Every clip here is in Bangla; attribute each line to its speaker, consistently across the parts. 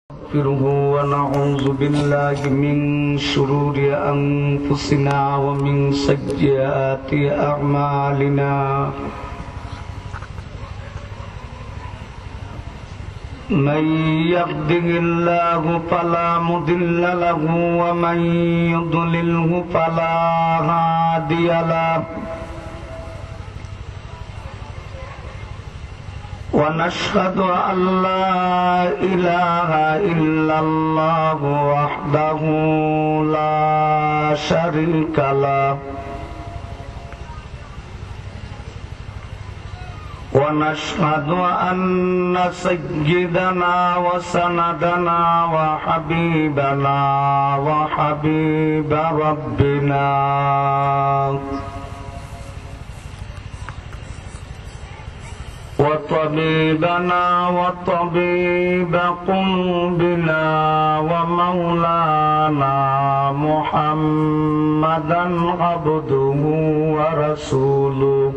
Speaker 1: نستغفره ونعوذ بالله من شرور أنفسنا ومن سيئات أعمالنا من يهده الله فلا مضل له ومن يضلله فلا هادي له ونشهد أن لا إله إلا الله وحده لا شريك له ونشهد أن سيدنا وسندنا وحبيبنا وحبيب ربنا وطبيبنا وطبيب قلوبنا ومولانا محمدا عبده ورسوله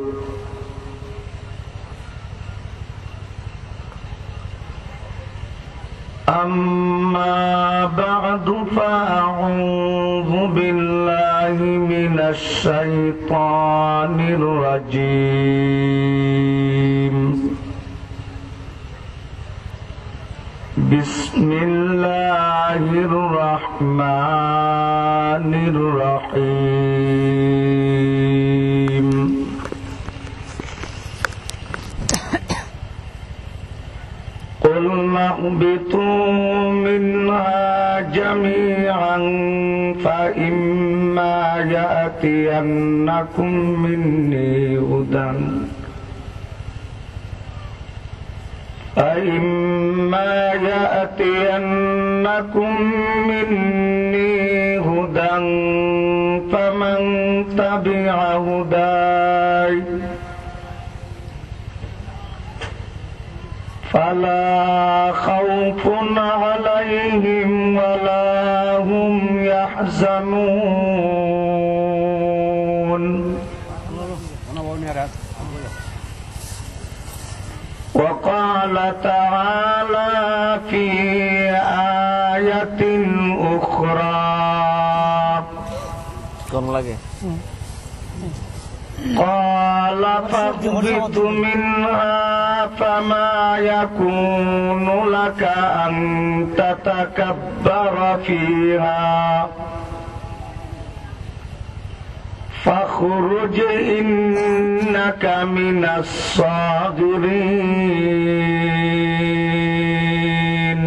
Speaker 1: أما بعد فأعوذ بالله من الشيطان الرجيم بسم الله الرحمن الرحيم قلنا اهبطوا منها جميعا فإما يأتينكم مني هدى فمن تبع هداي فلا خوف عليهم ولا هم يحزنون وقال تعالى في آية أخرى قال فاهبط منها فما يكون لك أن تتكبر فيها فاخرج إنك من الصاغرين.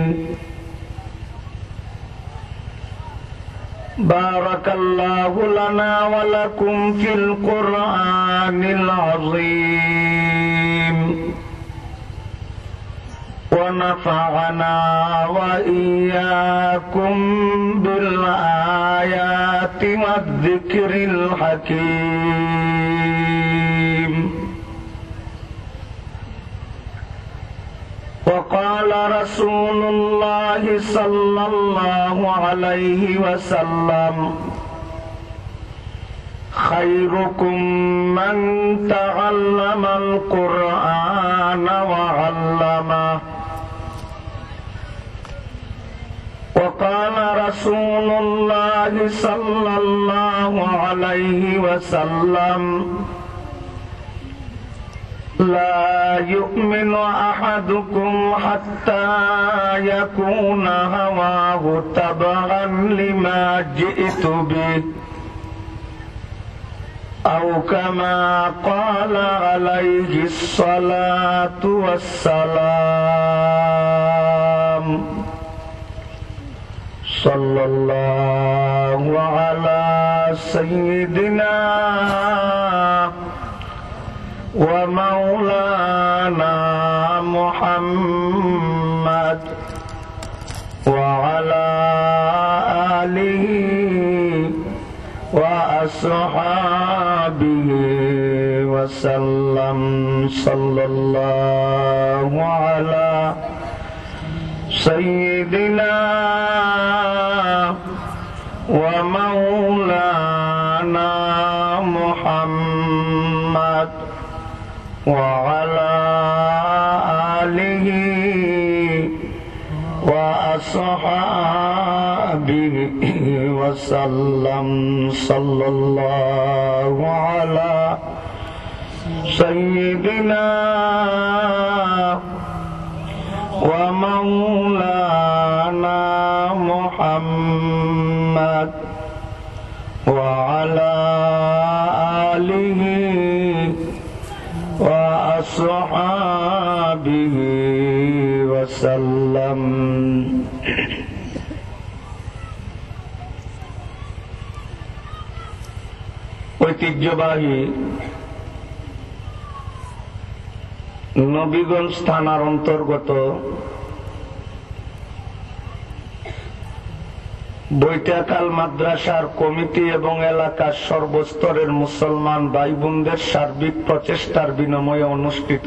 Speaker 1: بارك الله لنا ولكم في القرآن العظيم ونفعنا وإياكم بالآيات والذكر الحكيم. وقال رسول الله صلى الله عليه وسلم خيركم من تعلم القرآن وعلمه. وقال رسول الله صلى الله عليه وسلم لا يؤمن أحدكم حتى يكون هواه تبعا لما جئت به أو كما قال عليه الصلاة والسلام. صلى الله على سيدنا ومولانا محمد وعلى آله وأصحابه وسلم. صلى الله على سيدنا ومولانا محمد وعلى آله وصحابه وسلم صلى الله على سيدنا ومولانا محمد وعلى آله وأصحابه وسلم ঐতিহ্যবাহী নবীগঞ্জ থানার অন্তর্গত বৈঠাকাল মাদ্রাসার কমিটি এবং এলাকার সর্বস্তরের মুসলমান ভাই বোনদের সার্বিক প্রচেষ্টার বিনিময়ে অনুষ্ঠিত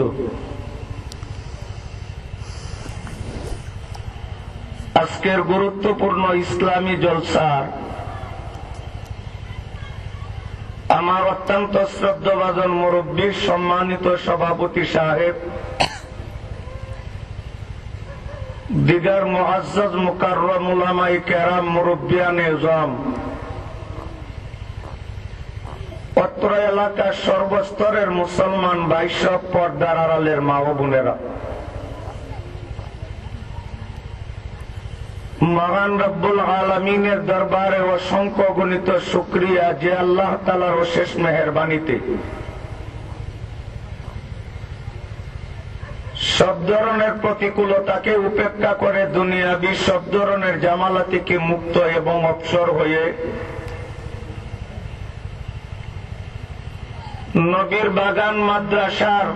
Speaker 1: আজকের গুরুত্বপূর্ণ ইসলামী জলসার আমার অত্যন্ত শ্রদ্ধাভাজন মুরব্বী সম্মানিত সভাপতি সাহেব, দিগার মুআজ্জাজ মুকাররম উলামায়ে কেরাম, মুরব্বিয়ানে ইজম, অত্র এলাকার সর্বস্তরের মুসলমান ভাই, সব পর্দার আড়ালের মা ও বোনেরা, মহান রব্বুল আলামিনের দরবারে অসংখ্য গণিত শুকরিয়া যে আল্লাহ তাআলার অশেষ মেহেরবানিতে সব ধরনের প্রতিকূলতাকে উপেক্ষা করে দুনিয়াবি সব ধরনের জামালা থেকে মুক্ত এবং অবসর হয়ে নবীর বাগান মাদ্রাসার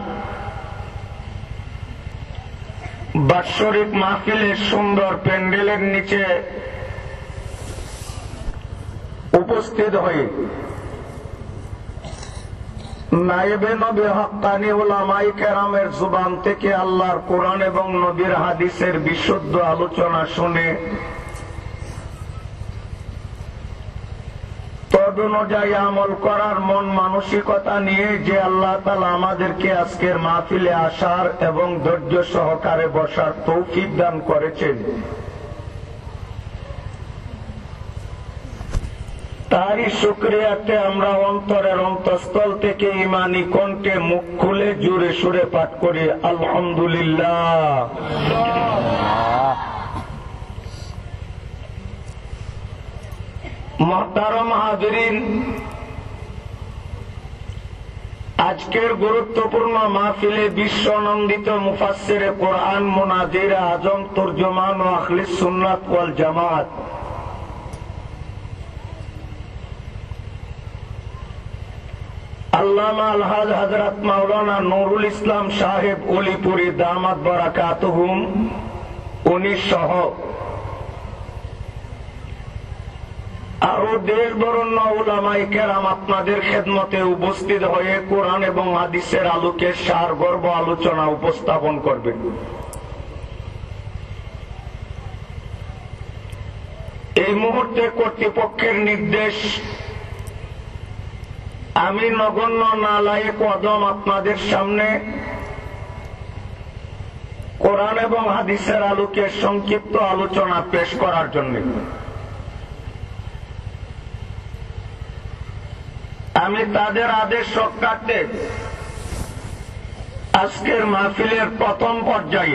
Speaker 1: বাৎসরিক মাহফিলের সুন্দর প্যান্ডেলের নিচে উপস্থিত হয়ে নায়েবে নবী হক্কানি উলামায়ে কেরামের জুবান থেকে আল্লাহর কোরআন এবং নবীর হাদিসের বিশুদ্ধ আলোচনা শুনে তদনুযায়ী আমল করার মন মানসিকতা নিয়ে যে আল্লাহ তাআলা আমাদেরকে আজকের মাহফিলে আসার এবং ধৈর্য সহকারে বসার তৌফিক দান করেছেন, তারই শুকরিয়াতে আমরা অন্তরের অন্তঃস্থল থেকে ঈমানী কণ্ঠে মুখ খুলে জোরে সুরে পাঠ করি আলহামদুলিল্লাহ। মুহতারাম হাজিরিন, আজকের গুরুত্বপূর্ণ মাহফিলে বিশ্বনন্দিত মুফাসসিরে কোরআন, মুনাজির আজম, তর্জমান ও আহলে সুন্নাত ওয়াল জামাত আল্লামা আলহাজ হযরত মাওলানা নুরুল ইসলাম সাহেব ওলিপুরি দামাত বারাকাতুহুম উনি সহ আরো দেশ বরণ্য উলামায়ে কেরাম আপনাদের খেদমতে উপস্থিত হয়ে কোরআন এবং হাদিসের আলোকে সারগর্ভ আলোচনা উপস্থাপন করবেন। এই মুহূর্তে কর্তৃপক্ষের নির্দেশ, আমি নগণ্য নালায়েক কদম আপনাদের সামনে কোরআন এবং হাদিসের আলোকে সংক্ষিপ্ত আলোচনা পেশ করার জন্য আমি তাদের আদেশ রক্ষার্থে আজকের মাহফিলের প্রথম পর্যায়ে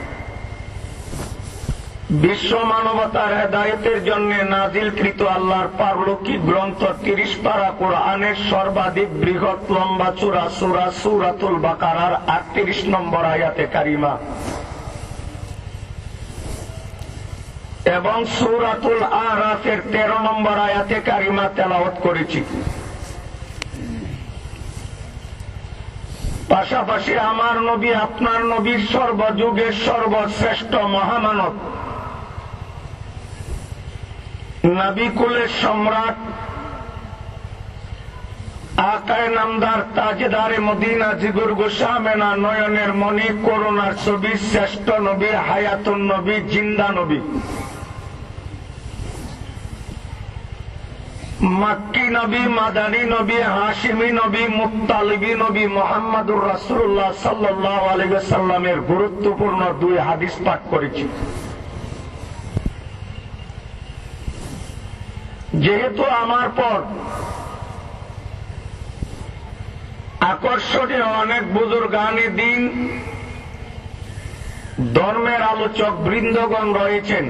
Speaker 1: বিশ্ব মানবতার হেদায়েতের জন্য নাজিলকৃত আল্লাহর পারলৌকিক গ্রন্থ 30 পারা কোরআনের সর্বাধিক বৃহৎ লম্বা চূড়া সূরা সূরাতুল বাকারার 38 নম্বর আয়াতে কারিমা এবং সূরাতুল আরাফের 13 নম্বর আয়াতে কারিমা তেলাওয়াত করেছি। পাশাপাশি আমার নবী, আপনার নবীর সর্বযুগের সর্বশ্রেষ্ঠ মহামানব, নবী কুলের সম্রাট, আকায়ে নামদার, তাজদারে মদিনা, জিগর গোশামেনা, নয়নের মণি, করুণার ছবি, শ্রেষ্ঠ নবী, হায়াতুন নবী, জিন্দা নবী, মক্কি নবী, মাদানী নবী, হাশিমি নবী, মুত্তালিবী নবী মুহাম্মদুর রাসূলুল্লাহ সাল্লাল্লাহু আলাইহি ওয়াসাল্লামের গুরুত্বপূর্ণ 2 হাদিস পাঠ করেছি। যেহেতু আমার পর আকর্ষণীয় অনেক বুজুর্গানি দিন ধর্মের আলোচক বৃন্দগণ রয়েছেন,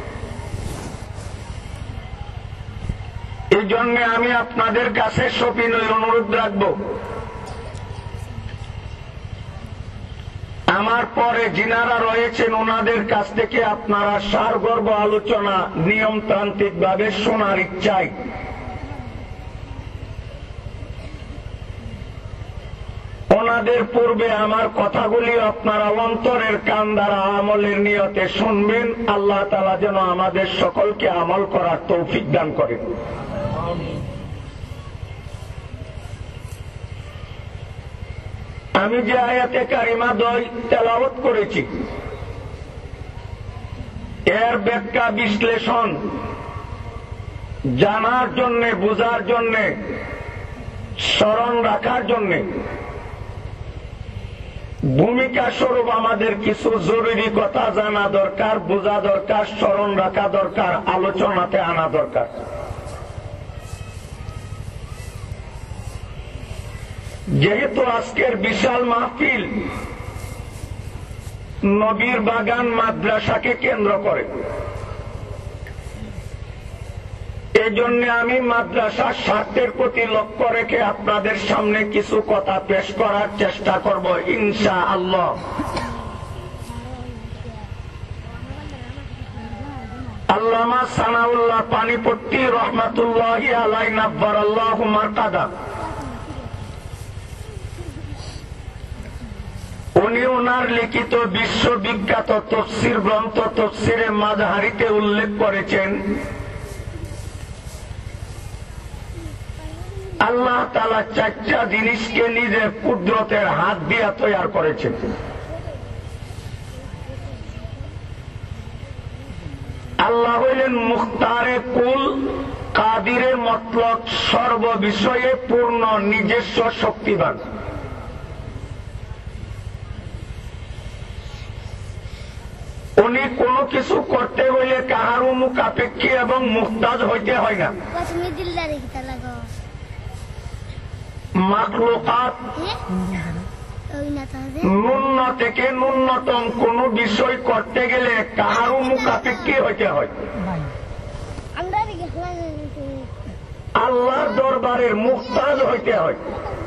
Speaker 1: এই জন্য আমি আপনাদের কাছে সবিনয় অনুরোধ রাখব, আমার পরে যিনারা রয়েছেন ওনাদের কাছ থেকে আপনারা সারগর্ভ আলোচনা নিয়মতান্ত্রিক ভাবে শোনার ইচ্ছায় ওনাদের পূর্বে আমার কথাগুলি আপনারা অন্তরের কান দ্বারা আমলের নিয়তে শুনবেন। আল্লাহ তাআলা যেন আমাদের সকলকে আমল করার তৌফিক দান করেন। আমি যে আয়াতে কারিমা দ্বয় তেলাওয়াত করেছি এর ব্যাখ্যা বিশ্লেষণ জানার জন্য, বুঝার জন্য, স্মরণ রাখার জন্য ভূমিকা স্বরূপ আমাদের কিছু জরুরি কথা জানা দরকার, বোঝা দরকার, স্মরণ রাখা দরকার, আলোচনাতে আনা দরকার। যেহেতু আজকের বিশাল মাহফিল নবীর বাগান মাদ্রাসাকে কেন্দ্র করে, এজন্য আমি মাদ্রাসার স্বার্থের প্রতি লক্ষ্য রেখে আপনাদের সামনে কিছু কথা পেশ করার চেষ্টা করব ইনশাআল্লাহ। আল্লামা সানাউল্লাহ পানিপট্টি রহমাতুল্লাহি আলাইহি নাব্বারাল্লাহু মারকাদা, উনি ওনার লিখিত বিশ্ববিখ্যাত তাফসীর গ্রন্থ তাফসীরে মাযহারিতে উল্লেখ করেছেন, আল্লাহ তাআলা চারটা জিনিসকে নিজের কুদরতের হাত দিয়ে তৈরি করেছেন। আল্লাহ হইলেন মুখতারে কুল, কাদিরে মতলক, সর্ব বিষয়ে পূর্ণ নিজস্ব শক্তিবান। উনি কোনো কিছু করতে হইলে কাহারও মুখাপেক্ষী এবং মুহতাজ হইতে হয় না। মাখলুকাত ন্যূন থেকে ন্যূনতম কোন বিষয় করতে গেলে কাহারও মুখাপেক্ষী হইতে হয়। আল্লাহর দরবারের মুহতাজ হইতে হয়।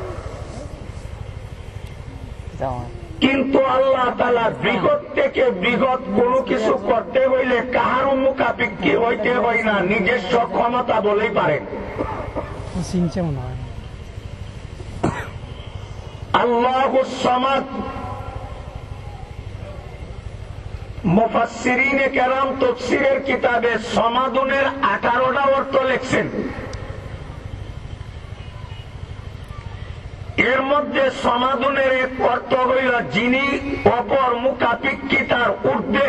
Speaker 1: কিন্তু আল্লাহ তাআলা বৃহৎ থেকে বৃহৎ কোনো কিছু করতে হইলে কাহারও মুখাপেক্ষী হইতে হয় না, নিজস্ব ক্ষমতা বলেই পারেন। আল্লাহুস সামাদ, মুফাসসিরিনে কেরাম তাফসীরের কিতাবে সমাদুনের 18টা অর্থ লিখছেন। এর মধ্যে সমাদুনের এক অর্থ হইল যিনি অপর মুখাপেক্ষিতার ঊর্ধ্বে,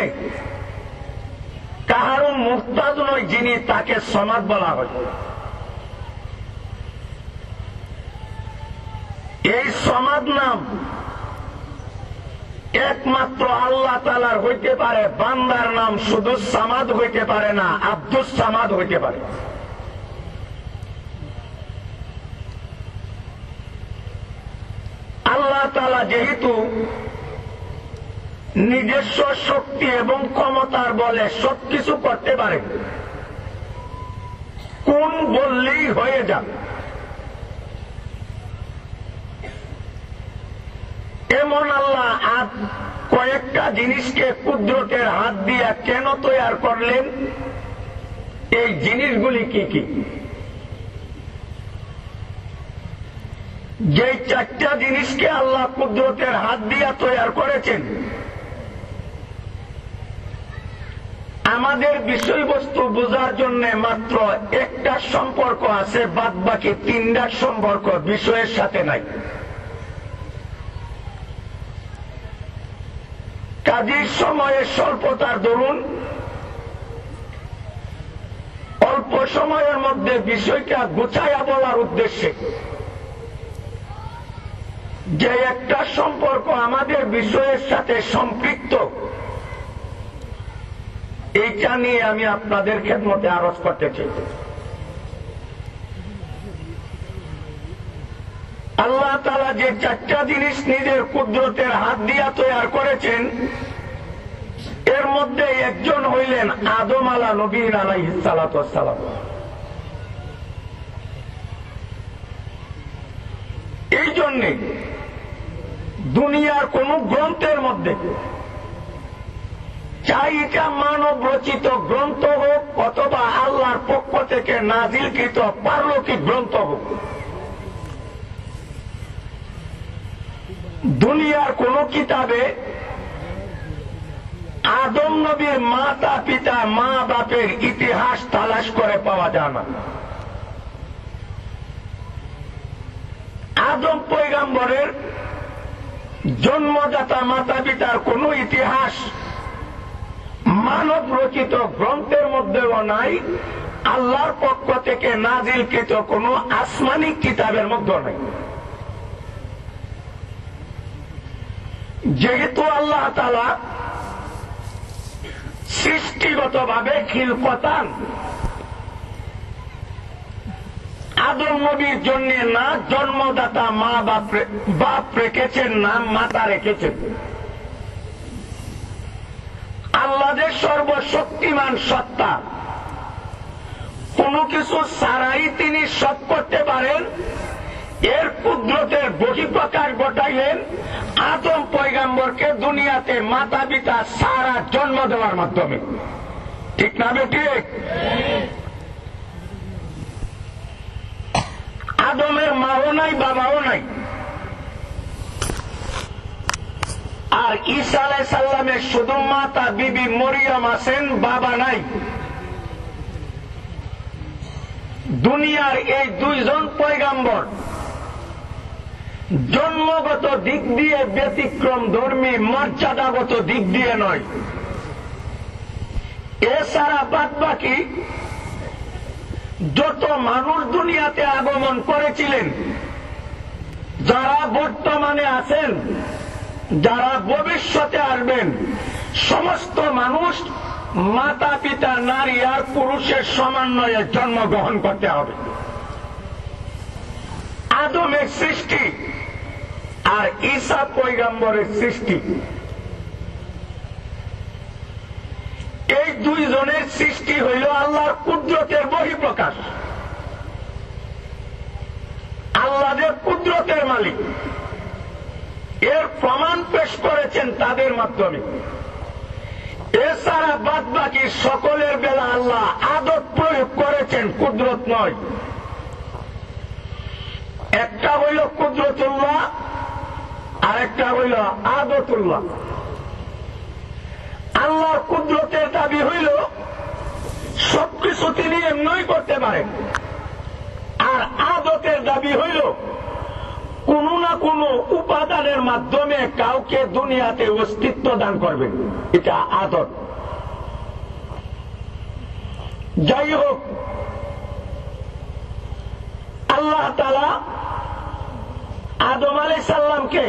Speaker 1: কাহারও মুহতাজ নয় যিনি, তাকে সমাদ বলা হয়। এই সমাদ নাম একমাত্র আল্লাহ তাআলার হইতে পারে, বান্দার নাম শুধু সামাদ হইতে পারে না, আব্দুস সামাদ হইতে পারে। আল্লাহ তাআলা যেহেতু নিজস্ব শক্তি এবং ক্ষমতার বলে সবকিছু করতে পারে, কোন বললেই হয়ে যাবে, এমন আল্লাহ কয়েকটা জিনিসকে কুদরতের হাত দিয়া কেন তৈরি করলেন, এই জিনিসগুলি কি কি? যে চারটা জিনিসকে আল্লাহ কুদরতের হাত দিয়া তৈরি করেছেন, আমাদের বিষয়বস্তু বোঝার জন্য মাত্র একটা সম্পর্ক আছে, বাদ বাকি তিনটা সম্পর্ক বিষয়ের সাথে নাই। কাজেই সময়ের স্বল্পতার দরুন অল্প সময়ের মধ্যে বিষয়টা গুছাইয়া বলার উদ্দেশ্যে যে একটা সম্পর্ক আমাদের বিষয়ের সাথে সম্পৃক্ত, এইটা নিয়ে আমি আপনাদের খেদমতে আরজ করতে চাই। আল্লাহ তাআলা যে চারটা জিনিস নিজের কুদরতের হাত দিয়া তৈরি করেছেন, এর মধ্যে একজন হইলেন আদম নবীন আলাইহিস সালাতু ওয়াস সালাম। এই জন্যে দুনিয়ার কোন গ্রন্থের মধ্যে, চাই এটা মানব রচিত গ্রন্থ হোক অথবা আল্লাহর পক্ষ থেকে নাজিলকৃত পারলৌকিক গ্রন্থ হোক, দুনিয়ার কোন কিতাবে আদম নবীর মাতা পিতা মা বাপের ইতিহাস তালাশ করে পাওয়া যায় না। আদম পয়গম্বরের জন্মদাতা মাতা পিতার কোন ইতিহাস মানব রচিত গ্রন্থের মধ্যেও নাই, আল্লাহর পক্ষ থেকে নাজিলকৃত কোন আসমানি কিতাবের মধ্যেও নাই। যেহেতু আল্লাহ তাআলা সৃষ্টিগতভাবে খিলকতান আদম নবীর জন্য না জন্মদাতা মা বাপ রেখেছেন, না মাতা রেখেছেন। আল্লাহ যে সর্বশক্তিমান সত্তা, কোন কিছু ছাড়াই তিনি সব করতে পারেন, এর কুদরতের বহিঃপ্রকাশ ঘটাইলেন আদম পয়গম্বরকে দুনিয়াতে মাতা পিতা সারা জন্ম দেওয়ার মাধ্যমে। ঠিক না বেঠিক? আদমের মাও নাই বাবাও নাই, আর ঈসা আলাইহিস সালামের শুধু মাতা বিবি মরিয়ম আছেন, বাবা নাই। দুনিয়ার এই দুইজন পয়গম্বর জন্মগত দিক দিয়ে ব্যতিক্রম ধর্মী, মর্যাদাগত দিক দিয়ে নয়। এছাড়া বাদ বাকি যত মানুষ দুনিয়াতে আগমন করেছিলেন, যারা বর্তমানে আছেন, যারা ভবিষ্যতে আসবেন, সমস্ত মানুষ মাতা পিতা নারী আর পুরুষের সমন্বয়ে জন্মগ্রহণ করতে হবে। আদমের সৃষ্টি আর ঈসা পয়গম্বরের সৃষ্টি, এই দুইজনের সৃষ্টি হইল আল্লাহর কুদরতের বহিঃপ্রকাশ। আল্লাহ যে কুদরতের মালিক, এর প্রমাণ পেশ করেছেন তাদের মাধ্যমে। এছাড়া বাদ বাকি সকলের বেলা আল্লাহ আদত প্রয়োগ করেছেন, কুদরত নয়। একটা হইল কুদরতুল্লাহ, আরেকটা হইল আদতুল্লাহ। আল্লাহর কুদরতের দাবি হইল সবকিছু তিনি এমনই করতে পারেন, আর আদতের দাবি হইল কোন না কোন উপাদানের মাধ্যমে কাউকে দুনিয়াতে অস্তিত্ব দান করবেন, এটা আদত। যাই হোক, আল্লাহ তাআলা আদম আলাইহিস সালামকে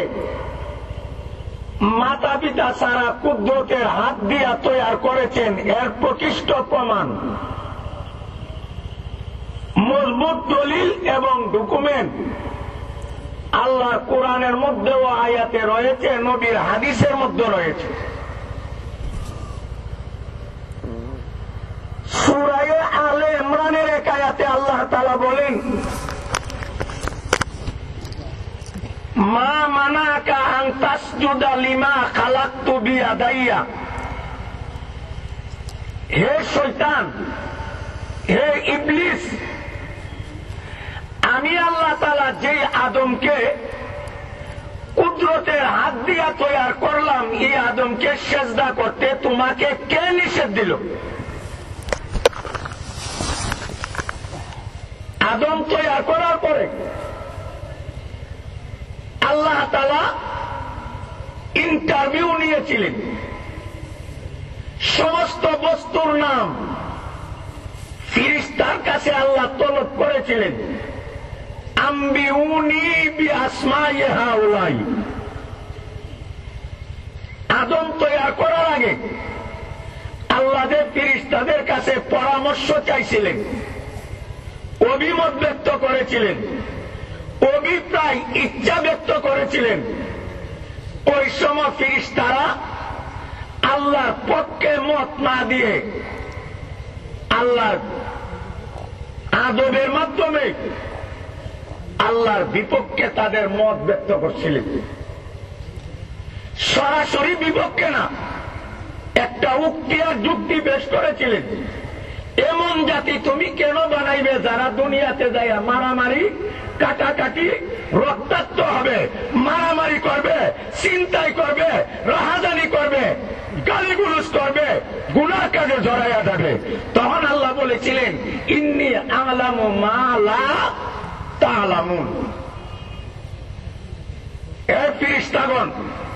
Speaker 1: মাতা পিতা ছাড়া কুদরতের হাত দিয়া তৈরি করেছেন, এর প্রকৃষ্ট প্রমাণ মজবুত দলিল এবং ডকুমেন্ট আল্লাহর কোরআনের মধ্যেও আয়াতে রয়েছে, নবীর হাদিসের মধ্যে রয়েছে। সূরা আলে ইমরানের এক আয়াতে আল্লাহ তাআলা বলেন, মা মানাকা আন তাসজুদা লিমা খালাকতু বিয়াদাইয়া। হে শয়তান, হে ইবলিস, আমি আল্লাহ তাআলা যে আদমকে কুদরতের হাত দিয়া তৈরি করলাম, এই আদমকে সেজদা করতে তোমাকে কে নিষেধ দিল? আদম তৈরি করার পরে আল্লাহ তাআলা ইন্টারভিউ নিয়েছিলেন। সমস্ত বস্তুর নাম ফিরিস্তার কাছে আল্লাহ তলব করেছিলেন, আম্বিউনি বিআসমাই হাউলাই। আদম তৈরি করার আগে আল্লাহ ফিরিস্তাদের কাছে পরামর্শ চাইছিলেন, অভিমত ব্যক্ত করেছিলেন। অভিপ্রায় ইচ্ছা ব্যক্ত করেছিলেন, ওই সময় ফেরেশতারা আল্লাহর পক্ষে মত না দিয়ে আল্লাহর আদবের মাধ্যমে আল্লাহর বিপক্ষে তাদের মত ব্যক্ত করছিলেন। সরাসরি বিপক্ষে না, একটা উক্তি আর যুক্তি পেশ করেছিলেন। এমন জাতি তুমি কেন বানাইবে যারা দুনিয়াতে যায় মারামারি কাটাকাটি রক্তাক্ত হবে, মারামারি করবে, চিন্তাই করবে, রাহাজানি করবে, গালিগুলোজ করবে, গুনাহ কাজে জড়াইয়া যাবে। তখন আল্লাহ বলেছিলেন ইন্নী আ'লামু মা লা তা'লামুন। এ ফেরেশতাগণ,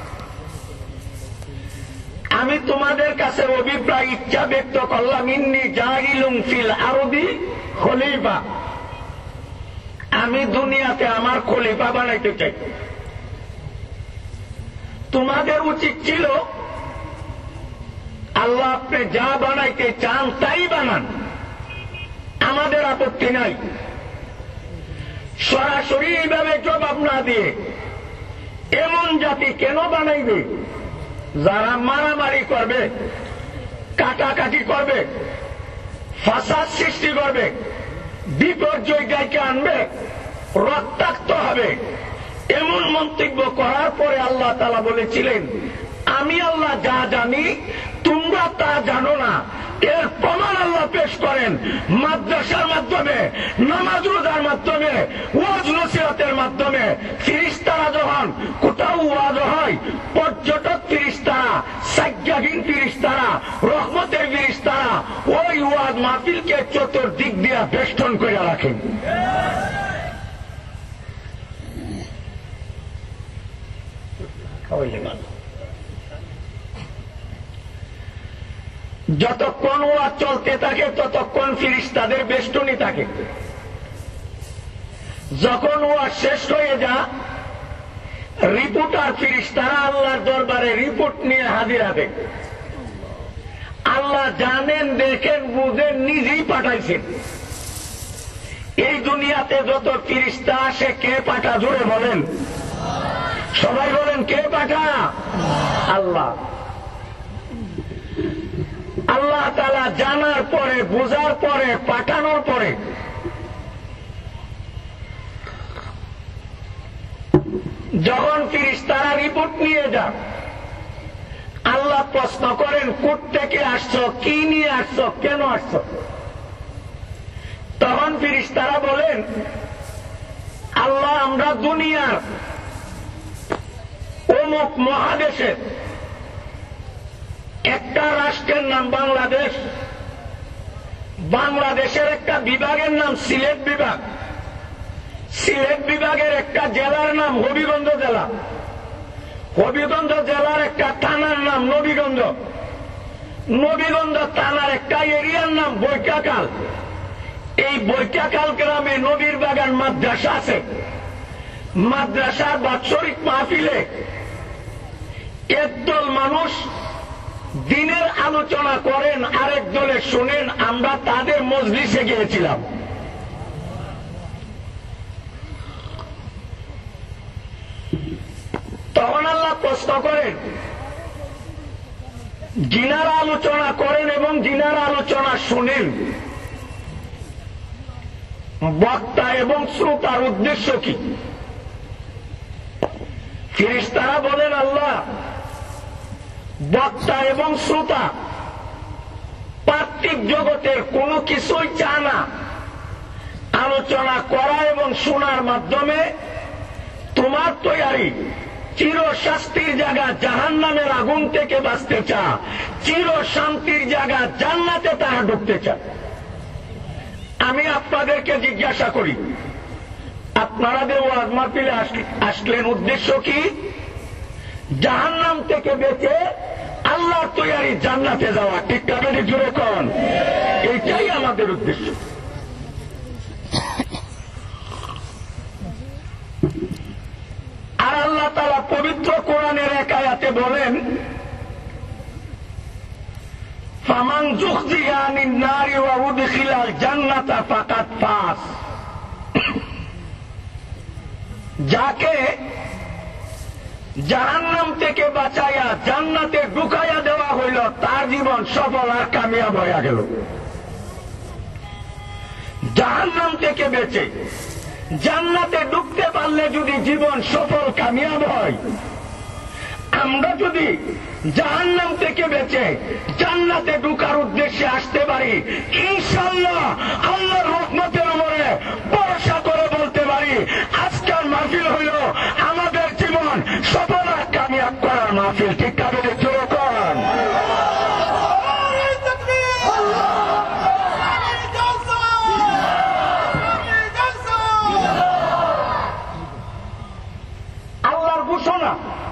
Speaker 1: আমি তোমাদের কাছে অভিপ্রায় ইচ্ছা ব্যক্ত করলাম, ইন্নী জাইলুন ফিল আরদি খলিফা, আমি দুনিয়াতে আমার খলিফা বানাইতে চাই। তোমাদের উচিত ছিল আল্লাহ আপনি যা বানাইতে চান তাই বানান, আমাদের আপত্তি নাই। সরাসরি এইভাবে জবাব না দিয়ে এমন জাতি কেন বানাইবে যারা মারামারি করবে, কাটাকাটি করবে, ফাসাদ সৃষ্টি করবে, বিপর্যয় ডেকে আনবে, রক্তাক্ত হবে। এমন মন্তব্য করার পরে আল্লাহ তাআলা বলেছিলেন আমি আল্লাহ যা জানি তোমরা তা জানো না। এর প্রমাণ আল্লাহ পেশ করেন মাদ্রাসার মাধ্যমে, নামাজ রোজার মাধ্যমে, ওয়াজ নসিহতের মাধ্যমে। ফেরেশতারা যখন কোথাও ওয়াজ হয়, পর্যটক ফেরেশতারা, সাজ্ঞাহীন ফেরেশতারা, রহমতের ফেরেশতারা ওই ওয়াজ মাহফিলকে চতুর্দিক দিয়ে বেষ্টন করে রাখেন। যতক্ষণ ওয়াজ চলতে থাকে ততক্ষণ ফেরেশতাদের বেষ্টনী থাকে। যখন ওয়াজ শেষ হয়ে যায়, রিপোর্টার ফেরেশতারা আল্লাহর দরবারে রিপোর্ট নিয়ে হাজির হবে। আল্লাহ জানেন, দেখেন, বুঝেন, নিজেই পাঠাইছেন। এই দুনিয়াতে যত ফেরেশতা আসে কে পাঠা? জোরে বলেন, সবাই বলেন কে পাঠা? আল্লাহ। আল্লাহ তাআলা জানার পরে, বুঝার পরে, পাঠানোর পরে যখন ফেরেশতারা রিপোর্ট নিয়ে যান, আল্লাহ প্রশ্ন করেন কোথা থেকে আসছো, কি নিয়ে আসছো, কেন আসছো? তখন ফেরেশতারা বলেন আল্লাহ আমরা দুনিয়ার অমুক মহাদেশের একটা রাষ্ট্রের নাম বাংলাদেশ, বাংলাদেশের একটা বিভাগের নাম সিলেট বিভাগ, সিলেট বিভাগের একটা জেলার নাম হবিগঞ্জ জেলা, হবিগঞ্জ জেলার একটা থানার নাম নবীগঞ্জ, নবীগঞ্জ থানার একটা এরিয়ার নাম বৈকাকাল। এই বৈকাকাল গ্রামে নবীর বাগান মাদ্রাসা আছে। মাদ্রাসার বাৎসরিক মাহফিলে একদল মানুষ দিনের আলোচনা করেন, আরেক দলে শুনেন। আমরা তাদের মজলিসে গিয়েছিলাম। তখন আল্লাহ প্রশ্ন করেন, যিনারা আলোচনা করেন এবং যিনারা আলোচনা শুনেন, বক্তা এবং শ্রোতার উদ্দেশ্য কি? ফেরেশতারা বলেন আল্লাহ বক্তা এবং শ্রোতা পার্থিব জগতের কোনো কিছুই চায় না, আলোচনা করা এবং শোনার মাধ্যমে তোমার তৈরি চির শাস্তির জায়গা জাহান্নামের আগুন থেকে বাঁচতে চা, চির শান্তির জায়গা জান্নাতে তারা ঢুকতে চায়। আমি আপনাদেরকে জিজ্ঞাসা করি, আপনারা যে ওয়াজ মাহফিলে আসলেন উদ্দেশ্য কি? জাহান্নাম থেকে বেঁচে আল্লাহর তৈরি জান্নাতে যাওয়া। ঠিক কাবেরি জুড়ে কোন? এইটাই আমাদের উদ্দেশ্য। আর আল্লাহ তাআলা পবিত্র কোরআনের এক আয়াতে বলেন ফামান যুখজিহা আনিন নারি ওয়া উদখিলাল জান্নাতা ফাকাদ ফাজ। যাকে জাহান্নাম থেকে বাঁচাইয়া জান্নাতে ঢুকাইয়া দেওয়া হইল, তার জীবন সফল আর কামিয়াব হইয়া গেল। জাহান্নাম থেকে বেঁচে জান্নাতে ঢুকতে পারলে যদি জীবন সফল কামিয়াব হয়, আমরা যদি জাহান্নাম থেকে বেঁচে জান্নাতে ঢুকার উদ্দেশ্যে আসতে পারি, ইনশাআল্লাহ আল্লাহর রহমতের উপরে ভরসা করে বলতে পারি আজকের মাহফিল হইল আমাদের জীবন সফল আর কামিয়াব করার মাহফিল। ঠিক কাজে জোর করেন। আল্লাহর ঘোষণা,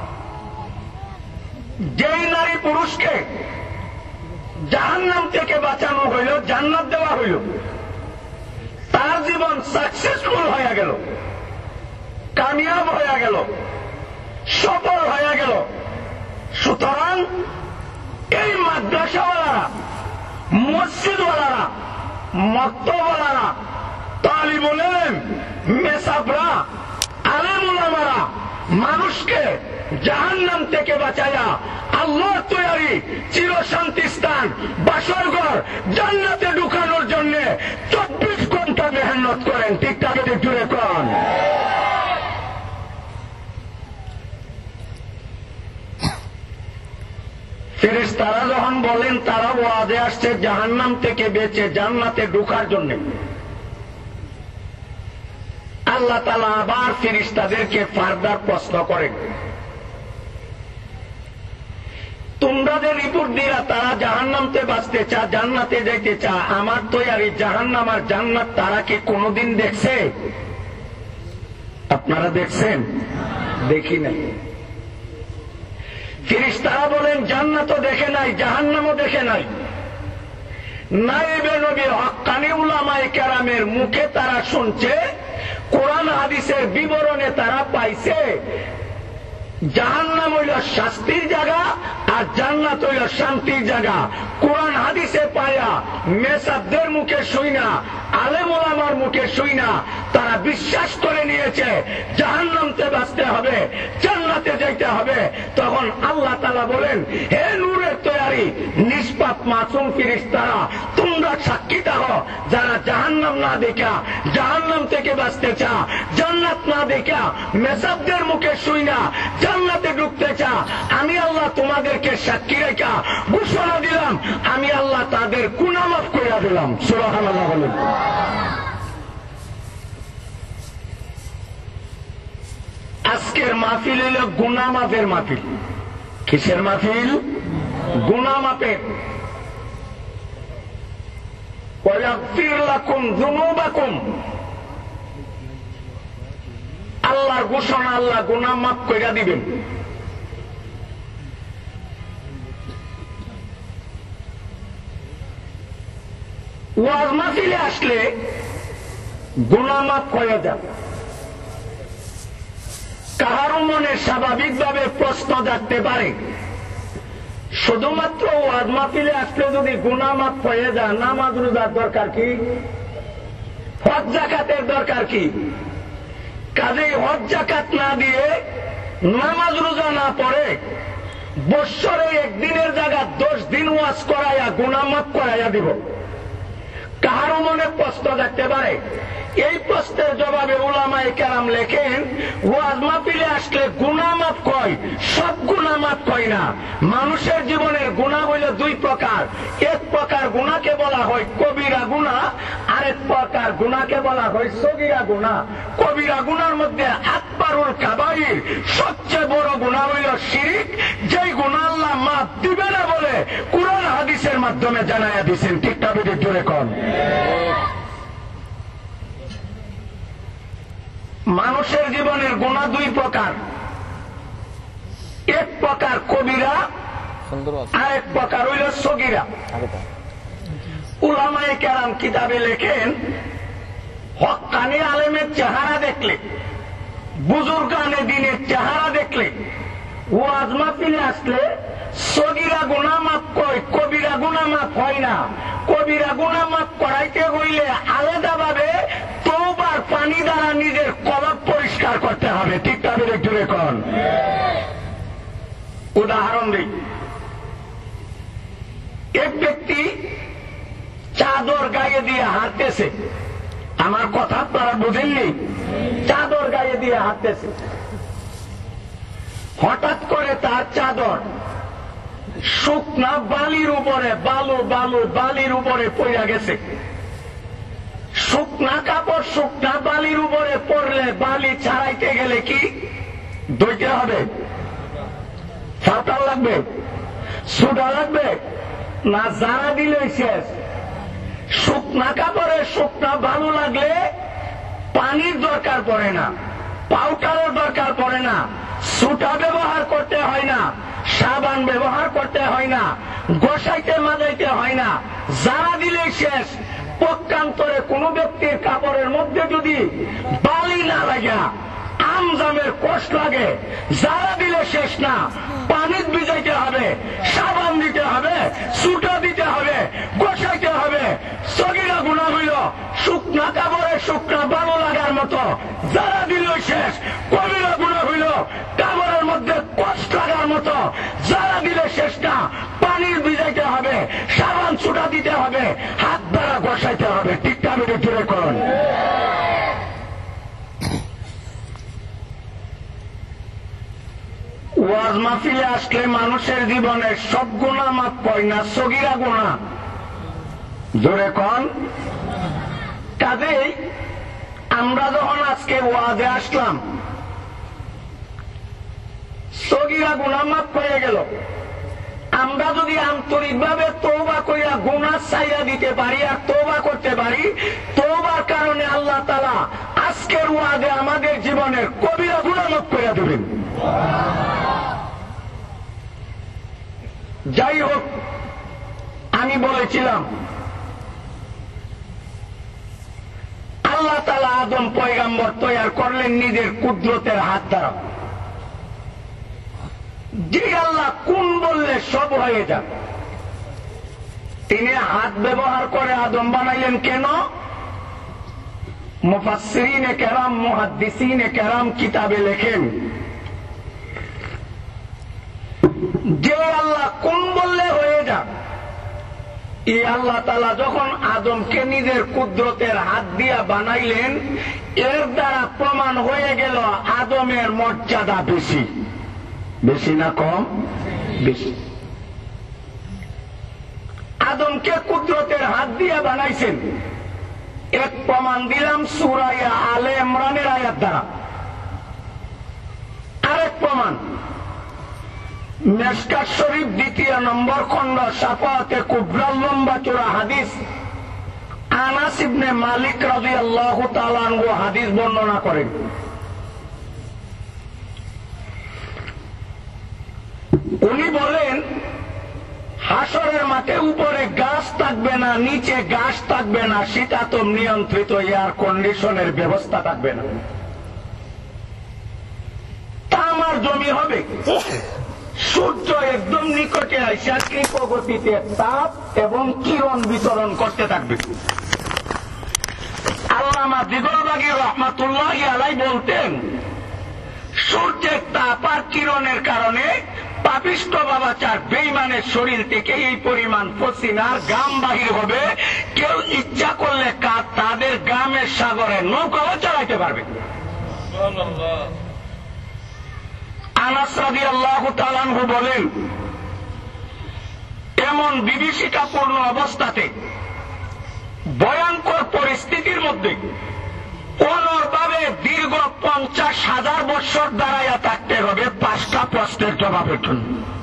Speaker 1: যেই নারী পুরুষকে জাহান্নাম থেকে বাঁচানো হইল, জান্নাত দেওয়া হইল, তার জীবন সাকসেসফুল হয়ে গেল, কামিয়াব হয়ে গেল, সফল হয়ে গেল। সুতরাং এই মাদ্রাসাওয়ালারা, মসজিদওয়ালারা, মক্তবওয়ালারা, তালিবুল ইলম, মেসাবরা, আলেম উলামারা মানুষকে জাহান্নাম থেকে বাঁচাইয়া আল্লাহর তৈরি চিরশান্তি স্থান বাসরঘর জান্নাতে ঢুকানোর জন্য 24 ঘন্টা মেহনত করেন। ঠিক তাকে জুড়ে কন। ফেরেশতারা যখন বলেন তারা ওয়াজে আসছে জাহান্নাম থেকে বেঁচে জান্নাতে ঢোকার জন্য, আল্লাহ তাআলা আবার ফেরেশতাদেরকে ফার্দার প্রশ্ন করেন, তোমরা যে রিপোর্ট দিলা তারা জাহান্নামতে বাঁচতে চা, জান্নাতে যাইতে চা, আমার তৈরি জাহান্নাম আর জান্নাত তারা কি কোনদিন দেখছে? আপনারা দেখছেন? দেখি নাই। ফেরেশতারা বলেন জান্নাতও দেখে নাই, জাহান্নামও দেখে নাই। নায়েবে নবী হক্কানি উলামায়ে কেরামের মুখে তারা শুনছে, কোরআন হাদিসের বিবরণে তারা পাইছে জাহান্নাম হইল শাস্তির জায়গা আর জান্নাত হইল শান্তির জায়গা। কোরআন হাদিসে পায়া মেসাবদের মুখে শুই না, আলেম ওলামার মুখে শুই না, তারা বিশ্বাস করে নিয়েছে জাহান্নামতে বাঁচতে হবে, জান্নাতে যাইতে হবে। তখন আল্লাহ তাআলা বলেন, হে নূরের তৈরি নিষ্পাপ মাসুম ফেরেশতারা, তোমরা সাক্ষী থাকো, যারা জাহান্নাম না দেখা জাহান্নাম থেকে বাঁচতে চা, জান্নাত না দেখা মেসাবদের মুখে শুই না জান্নাতে ঢুকতে চা, আমি আল্লাহ তোমাদেরকে সাক্ষী রেখা ঘোষণা দিলাম, আমি আল্লাহ তাদের গুনাহ মাফ করে দিলাম। সুবহানাল্লাহ বলেন। আজকের মাহফিল হইল গুনাহ মাফের মাহফিল। কিসের মাহফিল? গুনাহ মাফের। ওয়াগফির লাকুম যুনুবাকুম, আল্লাহর ঘোষণা, আল্লাহ গুনাহ মাফ কইরা দিবেন। ওয়াজ মাহফিলে আসলে গুনাহ মাফ হয়ে যাবে। কাহারও মনে স্বাভাবিকভাবে প্রশ্ন জাগতে পারে, শুধুমাত্র ওয়াজ মাহফিলে আসলে যদি গুনাহ মাফ হয়ে যায়, নামাজ রোজার দরকার কি? হজ যাকাতের দরকার কি? কাজেই হজ যাকাত না দিয়ে নামাজ রোজা না পড়ে বৎসরে একদিনের জায়গা 10 দিন ওয়াজ করাইয়া গুনাহ মাফ করাইয়া দিব। কাহারও মনে প্রশ্ন জাগতে পারে। এই প্রশ্নের জবাবে উলামায়ে কেরাম লেখেন, ওয়াজ মাহফিলে আসলে গুনাহ মাফ কয়, সব গুনাহ মাফ কয় না। মানুষের জীবনের গুনাহ হইল 2 প্রকার। এক প্রকার গুনাহকে বলা হয় কবিরা গুনাহ, আরেক প্রকার গুনাহকে বলা হয় সগীরা গুনাহ। কবিরা গুনার মধ্যে আকবারুল কাবাইর, সবচেয়ে বড় গুনাহ হইল শিরক, যেই গুনাহ আল্লাহ মাফ দিবে না বলে কুরআন হাদিসের মাধ্যমে জানাইয়া দিয়েছেন। ঠিক তবে জোরে কোন। মানুষের জীবনের গুনাহ 2 প্রকার। এক প্রকার কবিরা, আরেক প্রকার হইল সগীরা। উলামায়ে কেরাম কিতাবে লেখেন, হক্কানি আলেমের চেহারা দেখলে, বুজুর্গানে দিনের চেহারা দেখলে ওয়াজ মাহফিলে আসলে সগীরা গুনাহ মাফ কয়, কবিরা গুনাহ মাফ হয় না। কবিরা গুনাহ মাফ করাইতে হইলে আলাদাভাবে তওবার পানি দ্বারা নিজের কলব পরিষ্কার করতে হবে। একটু রেখন। উদাহরণ দিই, এক ব্যক্তি চাদর গায়ে দিয়ে হাঁটতেছে, আমার কথা আপনারা বুঝেননি, চাদর গায়ে দিয়ে হাঁটতেছে, হঠাৎ করে তার চাদর শুকনা বালির উপরে বালির উপরে পড়ে গেছে। শুকনা কাপড় শুকনা বালির উপরে পড়লে বালি ছাড়াইতে গেলে কি ধুইতে হবে? সাঁতার লাগবে, সুডা লাগবে না? যারা দিলে শেষ। শুকনা কাপড়ে শুকনা বালু লাগলে পানির দরকার পড়ে না, পাউডারের দরকার পড়ে না, সুটা ব্যবহার করতে হয় না, সাবান ব্যবহার করতে হয় না, গোসাইতে মাজাইতে হয় না, যারা দিলে শেষ। পক্ষান্তরে কোন ব্যক্তির কাপড়ের মধ্যে যদি বালি না লাগা আমজামের কোষ লাগে, যারা দিলে শেষ না, পানি ভিজাইতে হবে, সাবান দিতে হবে, সুটা দিতে হবে, গোসাইতে হবে। সগীরা গুনাহ হইল শুকনা কাপড়ে শুকনা বালু লাগার মতো, যারা দিল শেষ। কবিরা গুনাহ হইল কাপড়ের মধ্যে কোষ লাগার মতো, যারা দিলে শেষ না, পানির ভিজাইতে হবে, সাবান সুটা দিতে হবে, হাত দ্বারা গোসাইতে হবে। ঠিকটা আমি জোরে করুন। ওয়াজ মাহফিলে আসলে মানুষের জীবনের সব গুনাহ মাফ হয় না, সগীরা গুনাহ। জোরে কন। কাজেই আমরা যখন আজকে ওয়াজে আসলাম, সগীরা গুনাহ মাফ হয়ে গেল। আমরা যদি আন্তরিকভাবে তওবা কইরা গুনাহ ছাইড়া দিতে পারি আর তওবা করতে পারি, তওবার কারণে আল্লাহ তাআলা আজকের ওয়াজে আমাদের জীবনের কবিরা গুনাহ মাফ করে দেবেন। যাই হোক, আমি বলেছিলাম আল্লাহ তাআলা আদম পয়গম্বর তৈরি করলেন নিজের কুদরতের হাত দ্বারা। যে আল্লাহ কোন বললে সব হয়ে যাবে, তিনি হাত ব্যবহার করে আদম বানাইলেন কেন? মুফাসসিরিনে কেরাম মুহাদ্দিসিনে কেরাম কিতাবে লেখেন, যে আল্লাহ কোন বললে হয়ে যাবে, এই আল্লাহ তাআলা যখন আদমকে নিজের কুদরতের হাত দিয়া বানাইলেন, এর দ্বারা প্রমাণ হয়ে গেল আদমের মর্যাদা বেশি। বেশি না কম? বেশি। আদমকে কুদরতের হাত দিয়া বানাইছেন, এক প্রমাণ দিলাম সূরা আলে ইমরানের আয়াত দ্বারা। আরেক প্রমাণ মিশকাত শরীফ 2 নম্বর খণ্ড শাফাআতে কুবরা লম্বা চূড়া হাদিস, আনাস ইবনে মালিক রাদিয়াল্লাহু তাআলা আনহু হাদিস বর্ণনা করেন। উনি বলেন, হাসরের মাঠে উপরে গাছ থাকবে না, নিচে গাছ থাকবে না, শীতাতপ নিয়ন্ত্রিত এয়ার কন্ডিশনের ব্যবস্থা থাকবে না। তামার জমি হবে, সূর্য একদম নিকটে আসা কৃপগতিতে তাপ এবং কিরণ বিতরণ করতে থাকবে। আল্লামা দিগলবাগী রহমাতুল্লাহি আলাইহি বলতেন, সূর্যের তাপ আর কিরণের কারণে পাপিষ্ঠ বাবাচার বেঈমানের শরীর থেকে এই পরিমাণ পসিনার গাম বাহির হবে, কেউ ইচ্ছা করলে তাদের গামের সাগরে নৌকাও চালাইতে পারবে। আনাস রাদিয়াল্লাহু তাআলা আনহু বলেন, এমন বিভীষিকাপূর্ণ অবস্থাতে, ভয়ঙ্কর পরিস্থিতির মধ্যে কোনভাবে দীর্ঘ 50,000 বছর দাঁড়াইয়া থাকতে হবে 5টা প্রশ্নের জবাবের জন্য।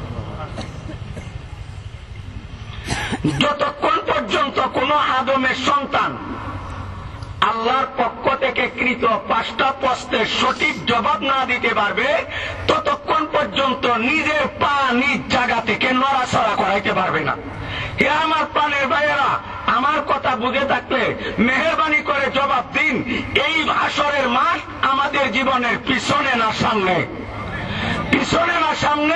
Speaker 1: যতক্ষণ পর্যন্ত কোন আদমের সন্তান আল্লাহর পক্ষ থেকে কৃত 5টা প্রশ্নের সঠিক জবাব না দিতে পারবে, ততক্ষণ পর্যন্ত নিজের পা নিজ জায়গা থেকে নড়াচড়া করাইতে পারবে না। হে আমার প্রাণের ভাইয়েরা, আমার কথা বুঝে থাকলে মেহেরবানি করে জবাব দিন, এই হাসরের মাঠ আমাদের জীবনের পিছনে না সামনে? পিছনে না সামনে?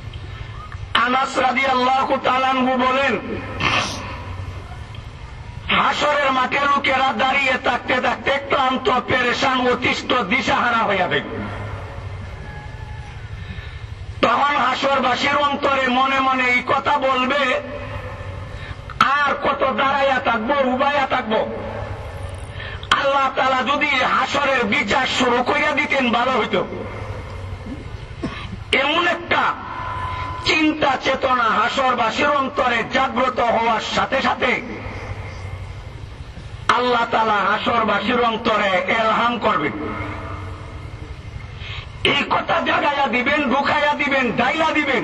Speaker 1: আনাস রাদিয়াল্লাহু তাআলা আনহু বলেন, হাসরের মাঠে লোকেরা দাঁড়িয়ে থাকতে থাকতে ক্লান্ত, পেরেশান, অতিষ্ঠ, দিশাহারা হয়ে যাবে। তখন হাসরবাসীর অন্তরে মনে মনে এই কথা বলবে, আর কত দাঁড়াইয়া থাকবো, উবাইয়া থাকবো। আল্লাহ তাআলা যদি হাসরের বিচার শুরু করিয়া দিতেন ভালো হইত। এমন একটা চিন্তা চেতনা হাসরবাসীর অন্তরে জাগ্রত হওয়ার সাথে সাথে আল্লাহ তাআলা হাসরবাসীর অন্তরে ইলহাম করবেন। এই কথা জাগাইয়া দিবেন, ঢুকাইয়া দিবেন, ডাইলা দিবেন।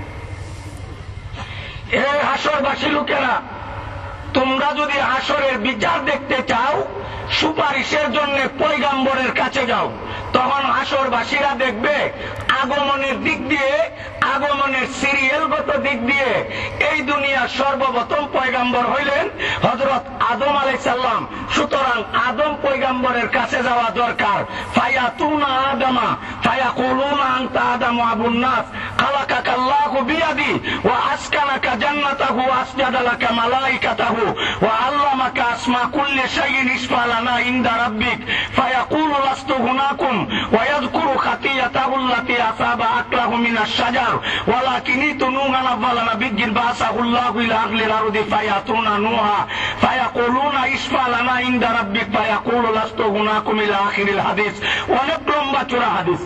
Speaker 1: এই হাসরবাসী লোকেরা, তোমরা যদি হাসরের বিচার দেখতে চাও, সুপারিশের জন্য পয়গাম্বরের কাছে যাও। তখন হাসরবাসীরা দেখবে আগমনের দিক দিয়ে, আগমনের সিরিয়ালগত দিক দিয়ে এই দুনিয়ার সর্বপ্রথম পয়গাম্বর হইলেন হযরত আদম আলাইহিস সালাম। সুতরাং আদম পয়গাম্বরের কাছে যাওয়া দরকার। ফায়াতুনা আদামা ফায়াকুলুনা আনতা আদামু আবুন নাস খালাকাকা আল্লাহু বিয়াদি ওয়া আসকানাকা জান্নাতাহু ওয়া আসজাদা লাকা মালাইকাতাহু ওয়া আল্লামাকা আসমা কুল্লি শাইইন ইসফালানা ইনদা রাব্বিক ফায়াকুলু লাস্তু হুনাকুম ওয়া ইয়াযকুরু খাতিয়াতাহু আল্লাতী আসাবা আকলাহু মিনাশ শাজার ওয়ালাকিনি তুনুগানা ফালানা বিজ্জিল বাসাহুল্লাহু ইলা আহলিল আরদি ফায়াতুনা নুহা ফায়াকুলুনা ইসফালানা ইনদা রাব্বিক ফায়াকুলু লাস্তু হুনাকুম ইলা আখিরিল হাদিস। অনেক লম্বা চূড়া হাদিস।